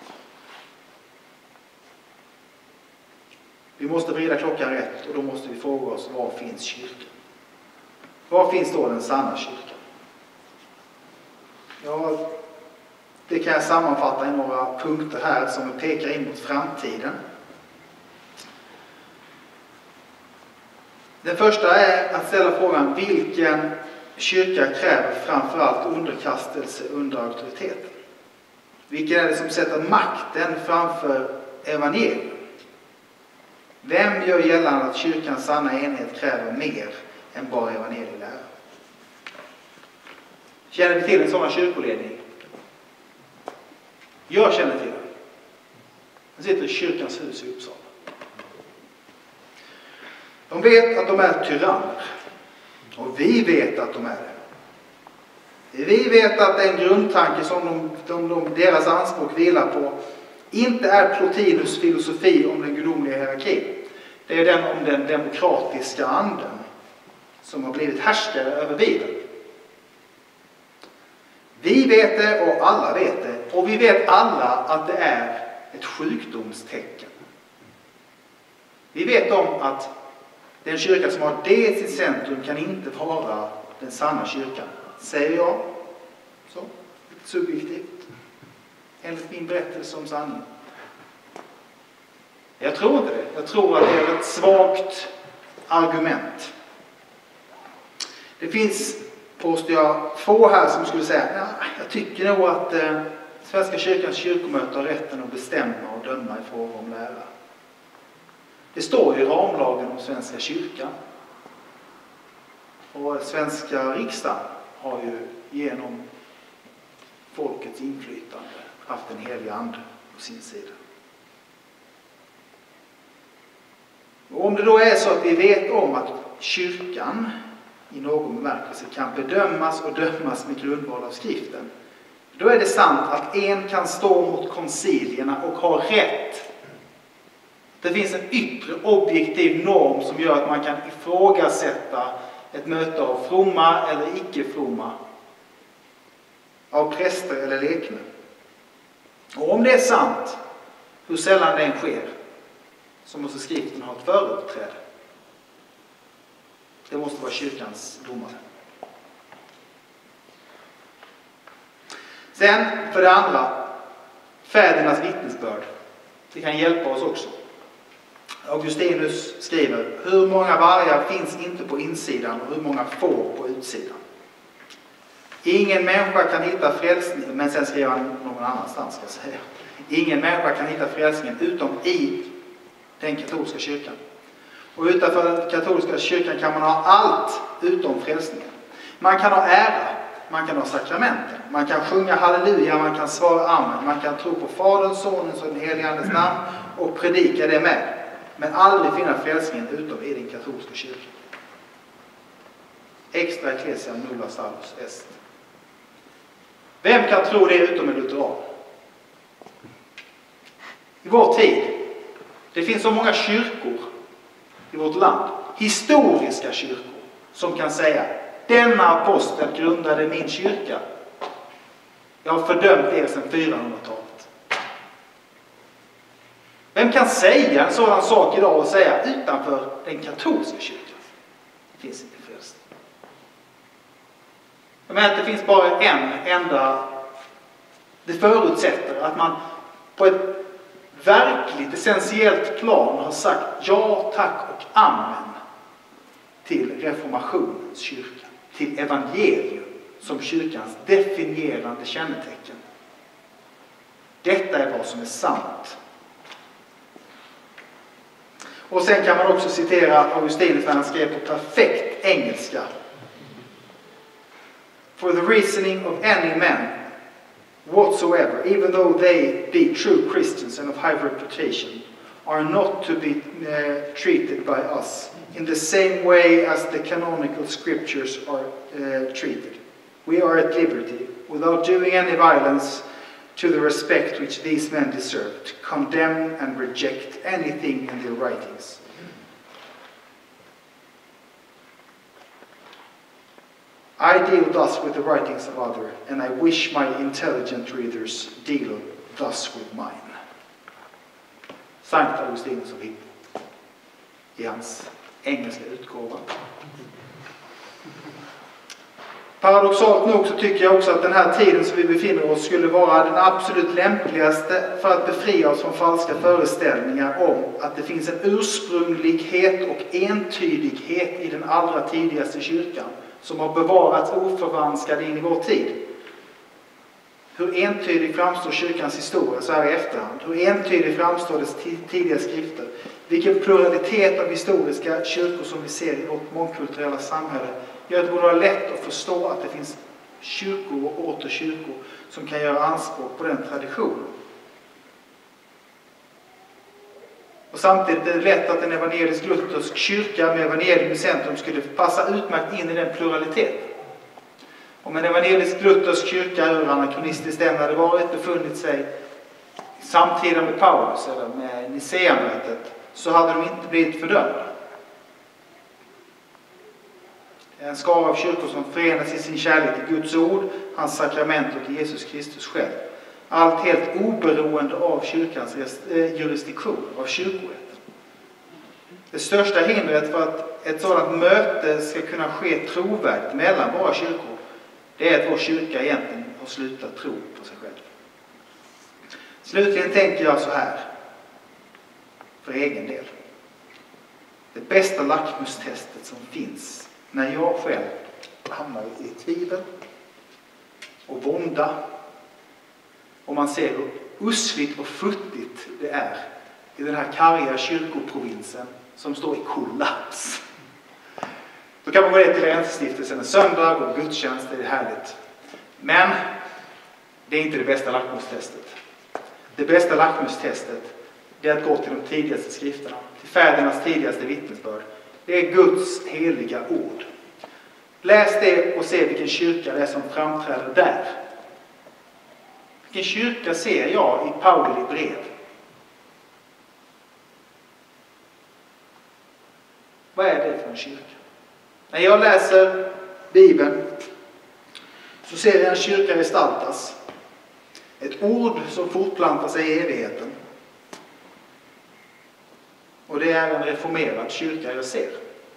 Vi måste vrida klockan rätt och då måste vi fråga oss, var finns kyrkan? Var finns då den sanna kyrkan? Ja, det kan jag sammanfatta i några punkter här som pekar in mot framtiden. Den första är att ställa frågan, vilken kyrka kräver framförallt underkastelse under auktoriteten? Vilken är det som sätter makten framför evangelium? Vem gör gällande att kyrkans sanna enhet kräver mer än bara evangelielära? Känner vi till en sådan kyrkoledning? Jag känner till den. Den sitter i kyrkans hus i Uppsala. De vet att de är tyranner. Och vi vet att de är det. Vi vet att den grundtanke som deras anspråk vilar på inte är Plotinus filosofi om den gudomliga hierarkin. Det är den om den demokratiska anden som har blivit härskare över Bibeln. Vi vet det och alla vet det. Och vi vet alla att det är ett sjukdomstecken. Vi vet om att den kyrka som har det i sitt centrum kan inte vara den sanna kyrkan. Säger jag så? Lite subjektivt. Enligt min berättelse om sanningen. Jag tror inte det. Jag tror att det är ett svagt argument. Det finns påstår jag få här som skulle säga jag tycker nog att Svenska kyrkans kyrkomöte har rätten att bestämma och döma i frågor om lära. Det står i ramlagen om Svenska kyrkan. Och svenska riksdagen har ju genom folkets inflytande haft en helig ande på sin sida. Och om det då är så att vi vet om att kyrkan i någon bemärkelse kan bedömas och dömas med grundval av skriften, då är det sant att en kan stå mot koncilierna och ha rätt. Det finns en yttre objektiv norm som gör att man kan ifrågasätta ett möte av fromma eller icke-fromma, av präster eller lekmän. Och om det är sant, hur sällan det än sker, så måste skriften ha ett företräde. Det måste vara kyrkans domare. Sen, för det andra, fädernas vittnesbörd. Det kan hjälpa oss också. Augustinus skriver: hur många vargar finns inte på insidan och hur många får på utsidan? Ingen människa kan hitta frälsningen, men sen skriver han någon annanstans, ska jag säga. Ingen människa kan hitta frälsningen utom i den katolska kyrkan. Och utanför den katolska kyrkan kan man ha allt utom frälsningen. Man kan ha ära, man kan ha sakramenten, man kan sjunga halleluja, man kan svara amen, man kan tro på Faderns, Sonens och den helige Andes namn och predika det med. Men aldrig finna frälsningen utom i den katolska kyrkan. Extra ecclesia nulla salus est. Vem kan tro det utom en lutheran? I vår tid, det finns så många kyrkor i vårt land, historiska kyrkor, som kan säga: denna apostel grundade min kyrka. Jag har fördömt er sedan 400-talet. Vem kan säga en sådan sak idag och säga utanför den katolska kyrkan? Det finns inte frälst. Men det finns bara en enda. Det förutsätter att man på ett verkligt essentiellt plan har sagt ja, tack och amen till reformationens kyrka, till evangelium som kyrkans definierande kännetecken. Detta är vad som är sant. Och sen kan man också citera Augustinus när han skrev på perfekt engelska: for the reasoning of any man whatsoever, even though they be true Christians and of high reputation, are not to be treated by us in the same way as the canonical scriptures are treated. We are at liberty, without doing any violence to the respect which these men deserve, to condemn and reject anything in their writings. I deal thus with the writings of others, and I wish my intelligent readers deal thus with mine. Sankt Augustinus av Hippo, i hans engelska utgåva. Paradoxalt nog så tycker jag också att den här tiden som vi befinner oss skulle vara den absolut lämpligaste för att befria oss från falska föreställningar om att det finns en ursprunglighet och entydighet i den allra tidigaste kyrkan som har bevarats oförvanskad in i vår tid. Hur entydig framstår kyrkans historia så här i efterhand? Hur entydig framstår dess tidiga skrifter? Vilken pluralitet av historiska kyrkor som vi ser i vårt mångkulturella samhälle gör att det borde vara lätt att förstå att det finns kyrkor och åter kyrkor som kan göra anspråk på den traditionen. Och samtidigt är det lätt att en evangelisk-luthersk kyrka med evangelium i centrum skulle passa utmärkt in i den pluraliteten. Om en evangelisk-luthersk kyrka, hur anakronistiskt den hade varit, befunnit sig samtida med Paulus eller med Nicea-mötet, så hade de inte blivit fördömda. En skara av kyrkor som förenas i sin kärlek till Guds ord, hans sakrament och till Jesus Kristus själv. Allt helt oberoende av kyrkans jurisdiktion, av kyrkorätten. Det största hindret för att ett sådant möte ska kunna ske trovärdigt mellan våra kyrkor, det är att vår kyrka egentligen har slutat tro på sig själv. Slutligen tänker jag så här, för egen del. Det bästa lackmustestet som finns när jag själv hamnar i tvivel och vånda. Och man ser hur usligt och futtigt det är i den här karga kyrkoprovinsen som står i kollaps. Då kan man gå ner till Länsstiftelsen en söndag och gudstjänst, det är härligt. Men det är inte det bästa lackmustestet. Det bästa lackmustestet är att gå till de tidigaste skrifterna, till fädernas tidigaste vittnesbörd. Det är Guds heliga ord. Läs det och se vilken kyrka det är som framträder där. Vilken kyrka ser jag i Pauli brev? Vad är det för en kyrka? När jag läser Bibeln så ser jag en kyrka gestaltas. Ett ord som fortplantar sig i evigheten. Och det är en reformerad kyrka jag ser.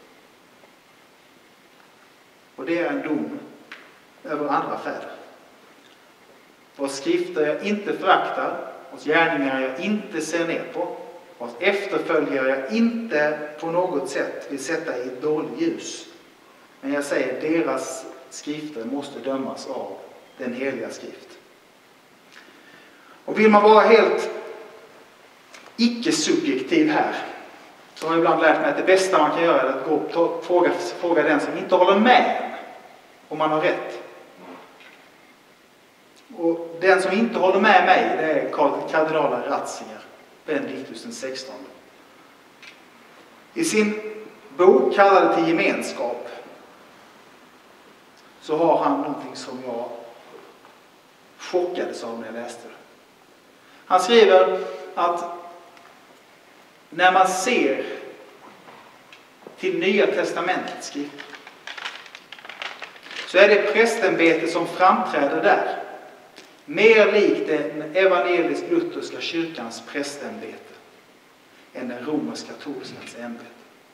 Och det är en dom över andra fäder. Vars skrifter jag inte föraktar, vars gärningar jag inte ser ner på, vars efterföljare jag inte på något sätt vill sätta i ett dåligt ljus. Men jag säger, deras skrifter måste dömas av den heliga skrift. Och vill man vara helt icke-subjektiv här, så har jag ibland lärt mig att det bästa man kan göra är att gå och fråga den som inte håller med om man har rätt. Och den som inte håller med mig, det är kardinalen Ratzinger, Benediktus den 16. I sin bok kallad till gemenskap så har han någonting som jag chockades av när jag läste det. Han skriver att när man ser till Nya testamentets skrift så är det prästämbetet som framträder där mer likt den evangelisk-lutherska kyrkans prästämbete än den romersk-katolskans ämbete.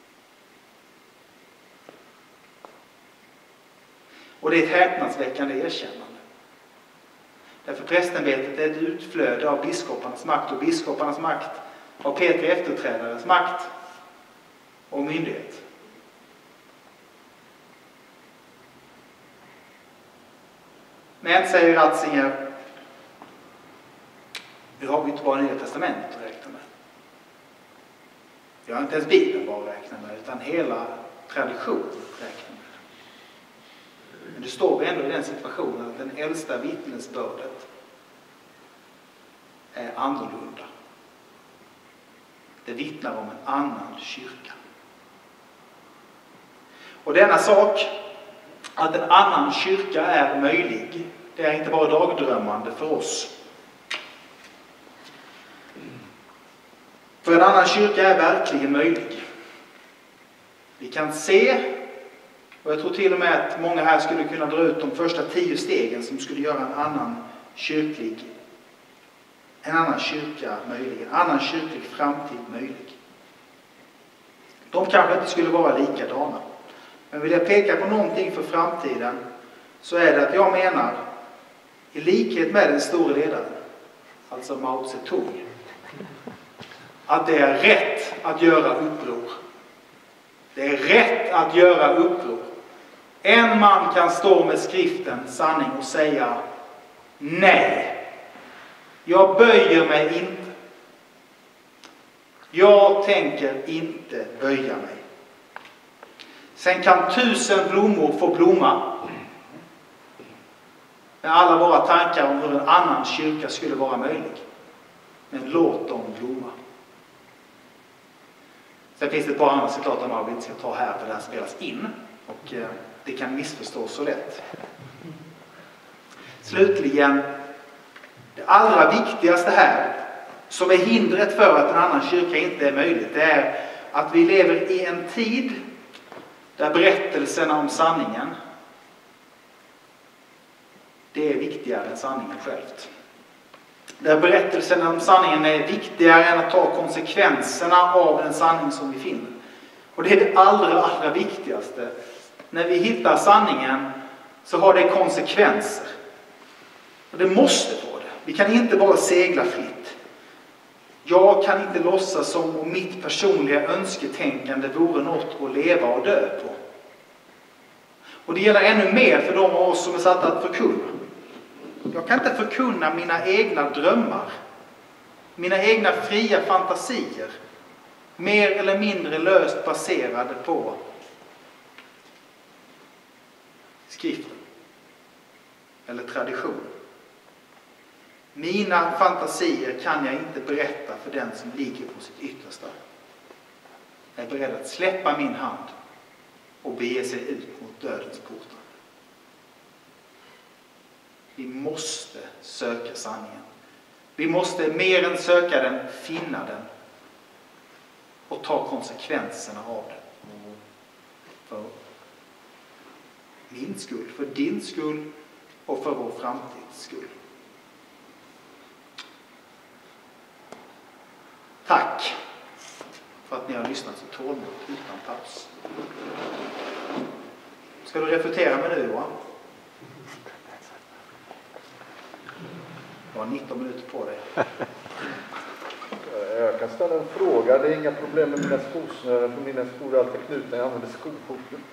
Och det är ett häpnadsväckande erkännande. Därför prästämbetet är ett utflöde av biskoparnas makt, och biskoparnas makt av Petri efterträdares makt och myndighet. Men, säger Ratzinger, nu har vi inte bara Nya testamentet att räkna med. Jag har inte ens Bibeln bara att räkna med, utan hela traditionen att räkna med. Men det står vi ändå i den situationen att den äldsta vittnesbördet är annorlunda. Det vittnar om en annan kyrka. Och denna sak, att en annan kyrka är möjlig, det är inte bara dagdrömmande för oss. För en annan kyrka är verkligen möjlig. Vi kan se, och jag tror till och med att många här skulle kunna dra ut de första 10 stegen som skulle göra en annan kyrka möjlig, en annan kyrklig framtid möjlig. De kanske inte skulle vara likadana. Men vill jag peka på någonting för framtiden så är det att jag menar, i likhet med den store ledaren, alltså Mao Zedong, att det är rätt att göra uppror. Det är rätt att göra uppror. En man kan stå med skriftens sanning och säga: nej, jag böjer mig inte. Jag tänker inte böja mig. Sen kan 1000 blommor få blomma med alla våra tankar om hur en annan kyrka skulle vara möjlig. Men låt dem blomma. Sen finns det ett par andra citat som vi inte ska ta här, för det här spelas in. Och det kan missförstås så lätt. Slutligen, det allra viktigaste här, som är hindret för att en annan kyrka inte är möjligt, det är att vi lever i en tid där berättelserna om sanningen, det är viktigare än sanningen självt. Där berättelserna om sanningen är viktigare än att ta konsekvenserna av den sanning som vi finner. Och det är det allra viktigaste. När vi hittar sanningen så har det konsekvenser. Och det måste få det. Vi kan inte bara segla fritt. Jag kan inte låtsas som om mitt personliga önsketänkande vore något att leva och dö på. Och det gäller ännu mer för de av oss som är satta att förkunna. Jag kan inte förkunna mina egna drömmar, mina egna fria fantasier, mer eller mindre löst baserade på skriften eller tradition. Mina fantasier kan jag inte berätta för den som ligger på sitt yttersta. Jag är beredd att släppa min hand och bege sig ut mot dödens portar. Vi måste söka sanningen. Vi måste mer än söka den, finna den och ta konsekvenserna av den. För min skull, för din skull och för vår framtids skull. Tack för att ni har lyssnat så tålmodigt utan paus. Ska du reflektera med nu, Johan? Du har 19 minuter på dig. Jag kan ställa en fråga. Det är inga problem med mina skosnören, för mina skor är alltid knutna. Jag använder skofoten.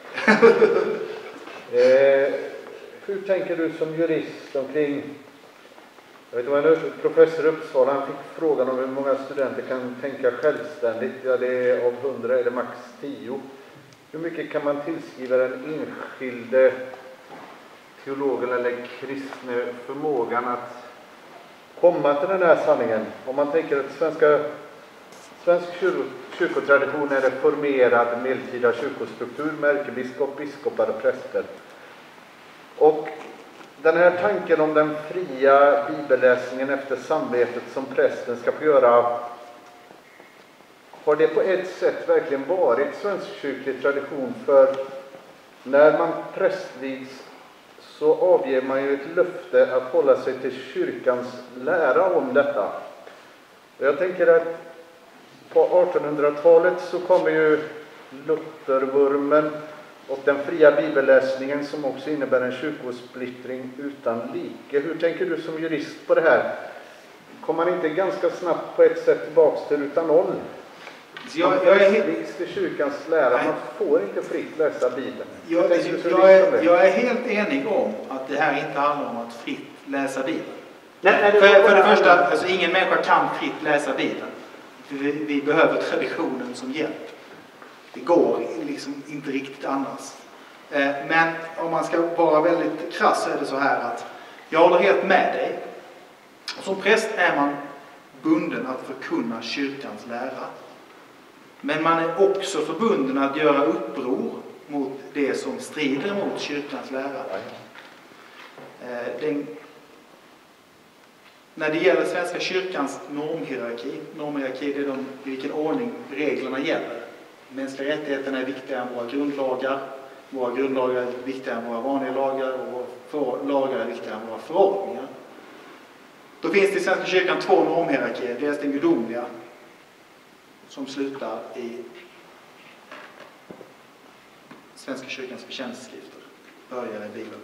Hur tänker du som jurist omkring... Jag vet vad en professor i Uppsala, han fick frågan om hur många studenter kan tänka självständigt. Ja, det är av 100 är det max 10. Hur mycket kan man tillskriva den enskilde teologen eller kristne förmågan att komma till den här sanningen? Om man tänker att svensk kyrkotradition är reformerad medeltida kyrkostruktur, märkebiskop, biskopar och präster. Och den här tanken om den fria bibelläsningen efter samvetet som prästen ska få göra, har det på ett sätt verkligen varit svensk kyrklig tradition? För när man prästvigs så avger man ju ett löfte att hålla sig till kyrkans lära om detta. Jag tänker att på 1800-talet så kommer ju Luthervurmen och den fria bibelläsningen som också innebär en kyrkosplittring utan like. Hur tänker du som jurist på det här? Kommer man inte ganska snabbt på ett sätt tillbaka till ruta noll? Jag är helt till kyrkans lära. Man får inte fritt läsa Bibeln. Jag är helt enig om att det här inte handlar om att fritt läsa Bibeln. För det första, alltså ingen människa kan fritt läsa Bibeln. Vi behöver traditionen som hjälp. Det går liksom inte riktigt annars. Men om man ska vara väldigt krass så är det så här att jag håller helt med dig. Som präst är man bunden att förkunna kyrkans lära. Men man är också förbunden att göra uppror mot det som strider mot kyrkans lära. När det gäller Svenska kyrkans normhierarki är i vilken ordning reglerna gäller. Mänskliga rättigheterna är viktigare än våra grundlagar. Våra grundlagar är viktigare än våra vanliga lagar och våra lagar är viktigare än våra förordningar. Då finns det i Svenska kyrkan två normhierarkier. Dels den gudomliga som slutar i Svenska kyrkans bekännelseskrifter. Börjar i Bibeln.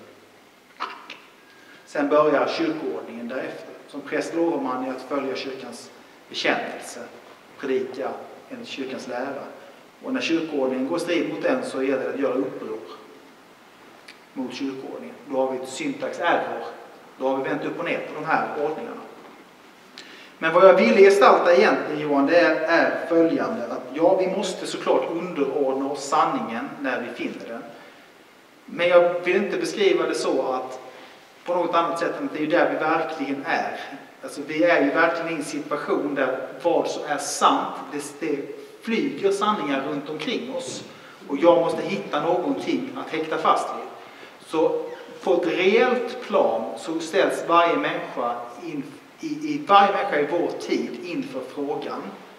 Sen börjar kyrkoordningen därefter. Som präst lovar man att följa kyrkans bekännelse. Predika enligt kyrkans lära. Och när kyrkoordningen går strid mot den så gäller det att göra uppror mot kyrkoordningen. Då har vi ett syntax error. Då har vi vänt upp och ner på de här ordningarna. Men vad jag ville gestalta egentligen, Johan, det är följande. Att ja, vi måste såklart underordna oss sanningen när vi finner den. Men jag vill inte beskriva det så att på något annat sätt än att det är där vi verkligen är. Alltså vi är ju verkligen i en situation där vad som är sant, det flyger sanningar runt omkring oss. Och jag måste hitta någonting att häkta fast vid. Så på ett reellt plan så ställs varje människa varje människa i vår tid inför frågan: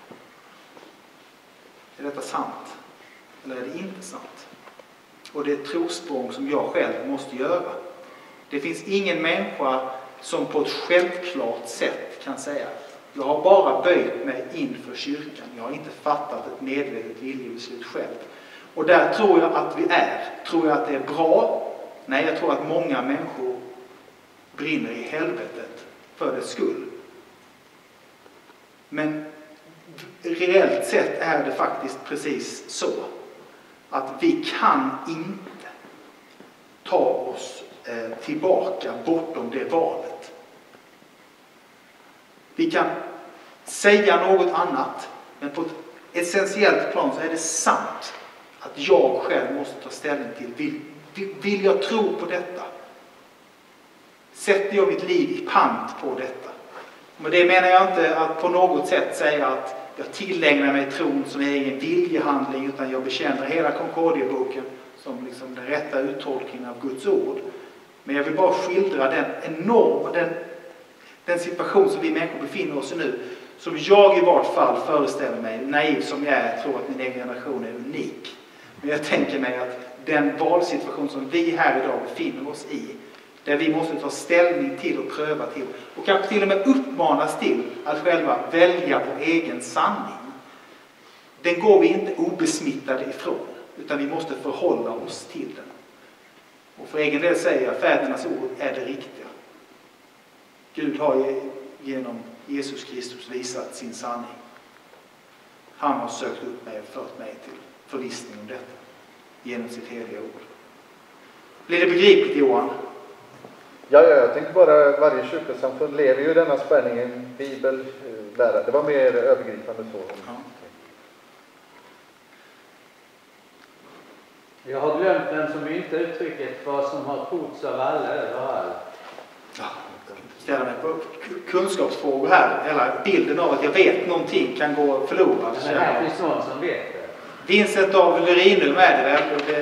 är detta sant? Eller är det inte sant? Och det är ett trosprång som jag själv måste göra. Det finns ingen människa som på ett självklart sätt kan säga: jag har bara böjt mig inför kyrkan. Jag har inte fattat ett medvetet viljebeslut själv. Och där tror jag att vi är. Tror jag att det är bra? Nej, jag tror att många människor brinner i helvetet för dess skull. Men reellt sett är det faktiskt precis så. Att vi kan inte ta oss tillbaka bortom det valet. Vi kan säga något annat, men på ett essentiellt plan så är det sant att jag själv måste ta ställning till, vill jag tro på detta? Sätter jag mitt liv i pant på detta? Men det menar jag inte att på något sätt säga att jag tillägnar mig tron som egen viljehandling, utan jag bekänner hela Concordieboken som liksom den rätta uttolkningen av Guds ord. Men jag vill bara skildra den enorma, den situation som vi människor befinner oss i nu, som jag i vart fall föreställer mig, naiv som jag är, tror att min egen generation är unik. Men jag tänker mig att den valsituation som vi här idag befinner oss i, där vi måste ta ställning till och pröva till och kanske till och med uppmanas till att själva välja vår egen sanning. Den går vi inte obesmittade ifrån, utan vi måste förhålla oss till den. Och för egen del säger jag, fädernas ord är det riktiga. Gud har genom Jesus Kristus visat sin sanning. Han har sökt upp mig och fört mig till förvissning om detta genom sitt heliga ord. Blir det begripligt, Johan? Ja, jag tänkte bara, varje kyrkosamfund lever ju i denna spänningen, bibellära. Det var mer övergripande så. Ja. Jag har glömt den som inte uttrycket vad som har trotts av alla överallt. Ja, ställa mig på kunskapsfrågor här. Hela bilden av att jag vet någonting kan gå förlorad. Men här finns någon som vet det. Vincent av Lyrinum är det väl?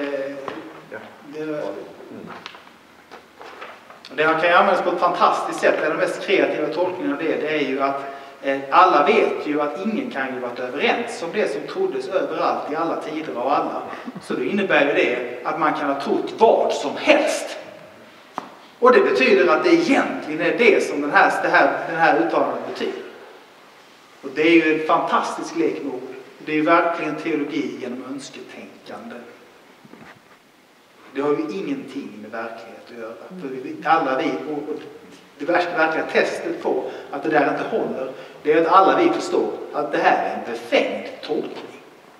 Det kan ju användas på ett fantastiskt sätt. Den mest kreativa tolkningen av det är ju att alla vet ju att ingen kan ju varit överens om det som troddes överallt i alla tider av alla. Så då innebär ju det att man kan ha trott vad som helst. Och det betyder att det egentligen är det som den här uttalandet betyder. Och det är ju en fantastisk lek med ord. Det är ju verkligen teologi genom önsketänkande. Det har ju ingenting med verklighet att göra. För och det verkliga testet på att det där inte håller, det är att alla vi förstår att det här är en befängd tolkning.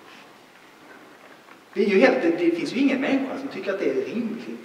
Det finns ju ingen människa som tycker att det är rimligt.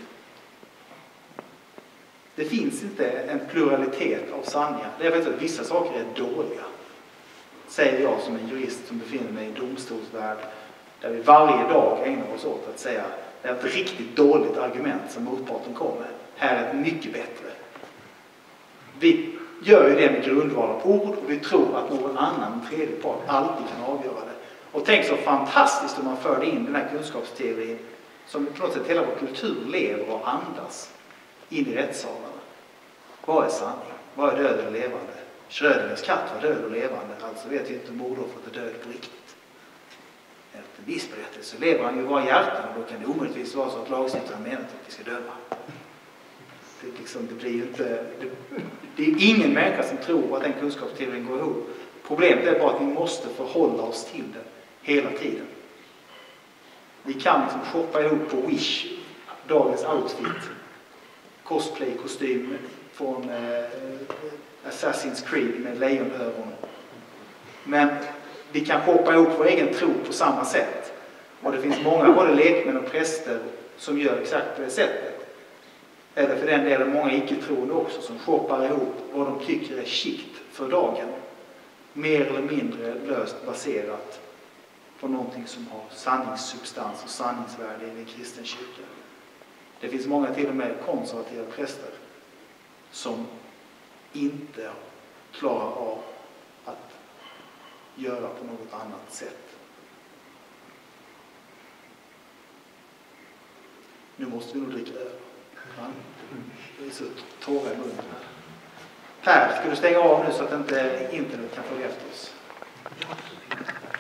Det finns inte en pluralitet av sanningar. Det är faktiskt att vissa saker är dåliga. Säger jag som en jurist som befinner mig i domstolsvärld, där vi varje dag ägnar oss åt att säga det är ett riktigt dåligt argument som motparten kommer. Här är ett mycket bättre. Vi gör ju det med grundval av ord och vi tror att någon annan, en tredje part, alltid kan avgöra det. Och tänk så fantastiskt om man förde in den här kunskapsteorin som på något sätt hela vår kultur lever och andas in i rättssalarna. Vad är sanning? Vad är död och levande? Schrödingers katt var död och levande, alltså vet vi inte om mordoffret är död på riktigt. Efter en viss berättelse så lever han ju var hjärtan och då kan det omöjligtvis vara så att lagstiftaren menar att vi ska döma. Det är ingen människa som tror att den kunskapsteorin går ihop. Problemet är bara att vi måste förhålla oss till den hela tiden. Vi kan liksom shoppa ihop på Wish dagens outfit, cosplay-kostym från Assassin's Creed med lejonöron. Men vi kan shoppa ihop vår egen tro på samma sätt. Och det finns många både lekmän och präster som gör exakt på det sättet. Eller för den delen många icke-troende också som shoppar ihop vad de tycker är skikt för dagen. Mer eller mindre löst baserat på någonting som har sanningssubstans och sanningsvärde i en kristen kyrka. Det finns många till och med konservativa präster som inte klarar av att göra på något annat sätt. Nu måste vi nog dricka öl. Det är så tårar i munnen. Per, ska du stänga av nu så att inte internet kan följa efter oss?